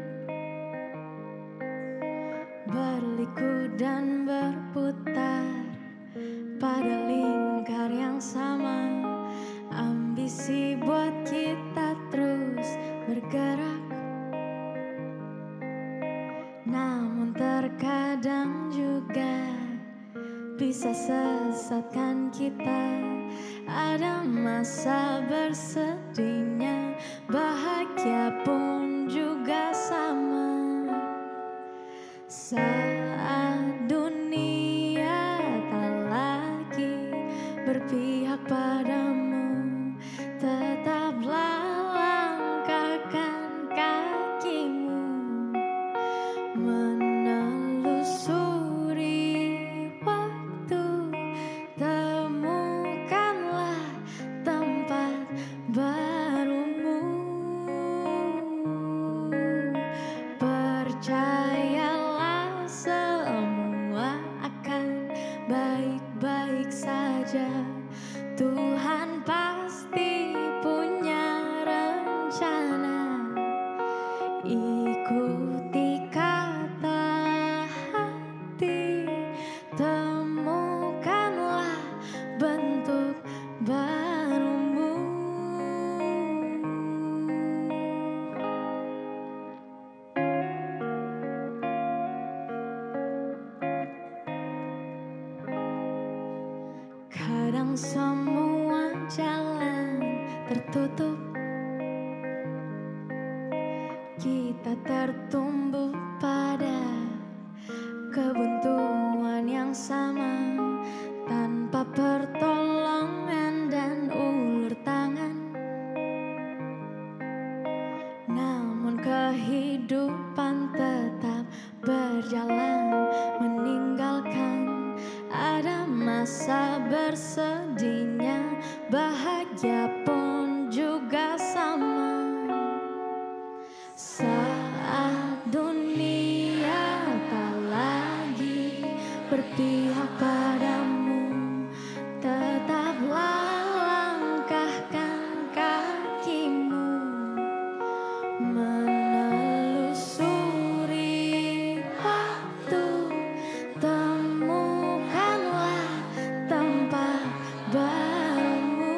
berliku dan berputar pada lingkar yang sama. Ambisi buat kita terus bergerak, namun terkadang juga bisa sesatkan kita. Ada masa bersedihnya, bahagia pun juga sama. Saat dunia tak lagi berpihak padamu, tetaplah langkahkan kakimu menelusuri waktu. Temukanlah tempat barumu. Percayalah semua akan baik-baik saja. Tuhan pasti punya rencana. Ikuti kata hati, temukanlah bentuk barumu. yang semua jalan tertutup. Kita tertumbuh pada kebuntuan yang sama, tanpa pertolongan dan ulur tangan. Namun kehidupan tetap berjalan, meninggalkan ada masa bersedihnya, bahagia pun juga sama. Saat dunia tak lagi berpihak padamu, tetaplah langkahkan kakimu, menelusuri waktu, temukanlah tempat barumu.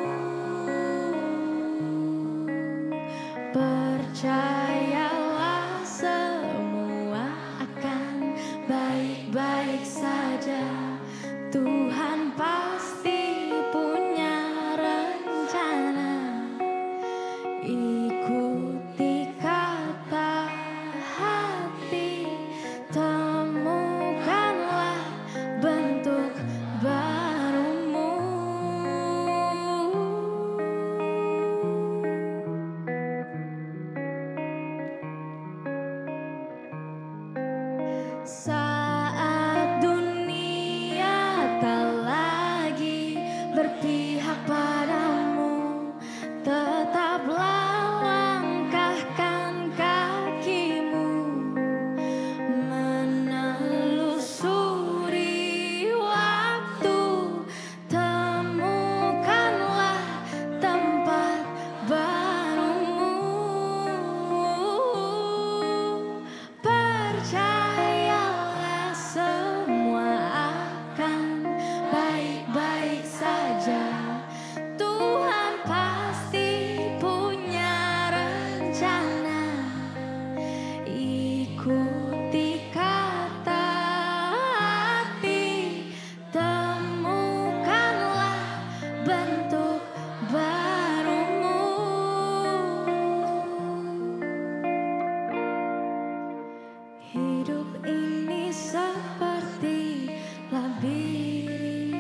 Percayalah semua akan baik-baik saja. Tuhan pasti punya rencana. Ikuti kata hati, temukanlah bentuk barumu. Saat dunia tak lagi berpihak padamu, tetaplah langkahkan kakimu, menelusuri waktu, temukanlah tempat barumu. Percayalah semua akan baik-baik saja. Tuhan pasti punya rencana. Ikuti kata hati, temukanlah bentuk barumu. Hidup ini seperti labirin.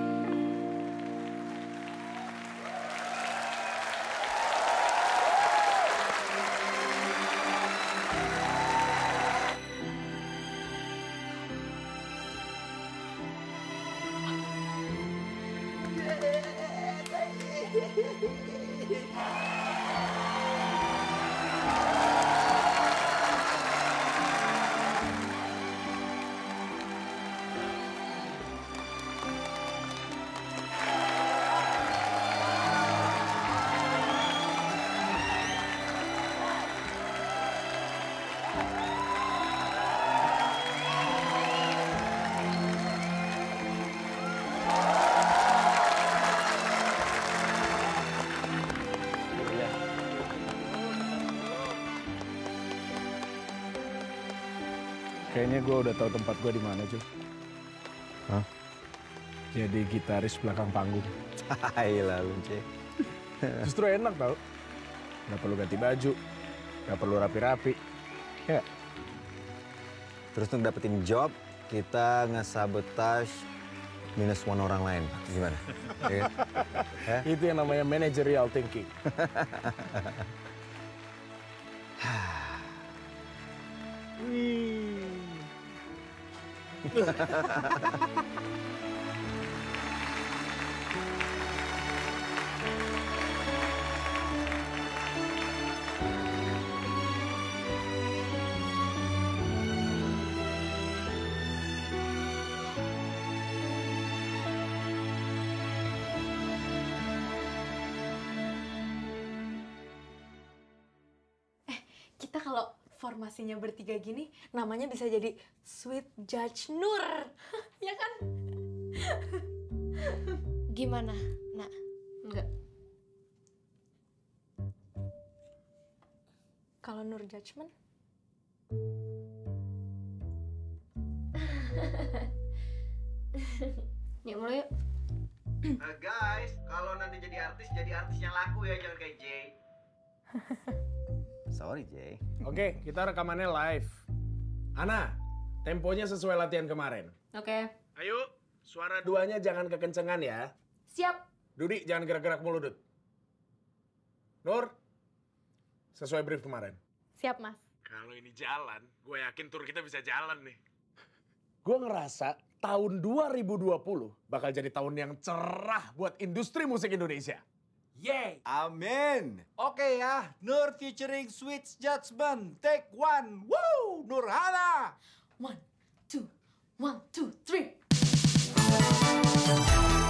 Kayaknya gue udah tahu tempat gue di mana, Jul. Hah? Jadi gitaris belakang panggung. Hai lalu, Cek. Justru enak tau. Gak perlu ganti baju, gak perlu rapi-rapi. Ya. Terus untuk dapetin job, kita nge-sabotage minus one orang lain. Gimana? Ya kan? Ya? Itu yang namanya managerial thinking. Kita kalau formasinya bertiga gini, namanya bisa jadi Sweet Judge Nur. Ya kan? Gimana, Nak? Enggak. Kalau Nur Judgment? Yuk mulai yuk. Uh, guys, kalau nanti jadi artis, jadi artis yang laku ya, jangan kayak Jay. Sorry, Jay. Oke, kita rekamannya live. Ana, temponya sesuai latihan kemarin. Oke. Ayo, suara duanya jangan kekencengan ya. Siap. Dudi, jangan gerak-gerak mulu, Dut. Nur, sesuai brief kemarin. Siap, Mas. Kalau ini jalan, gue yakin tur kita bisa jalan nih. Gue ngerasa tahun dua ribu dua puluh bakal jadi tahun yang cerah buat industri musik Indonesia. Yeay! Amin! Oke ya, Nur featuring Sweet Judgment, take one, woo! Nurhana! One, two, one, two, three.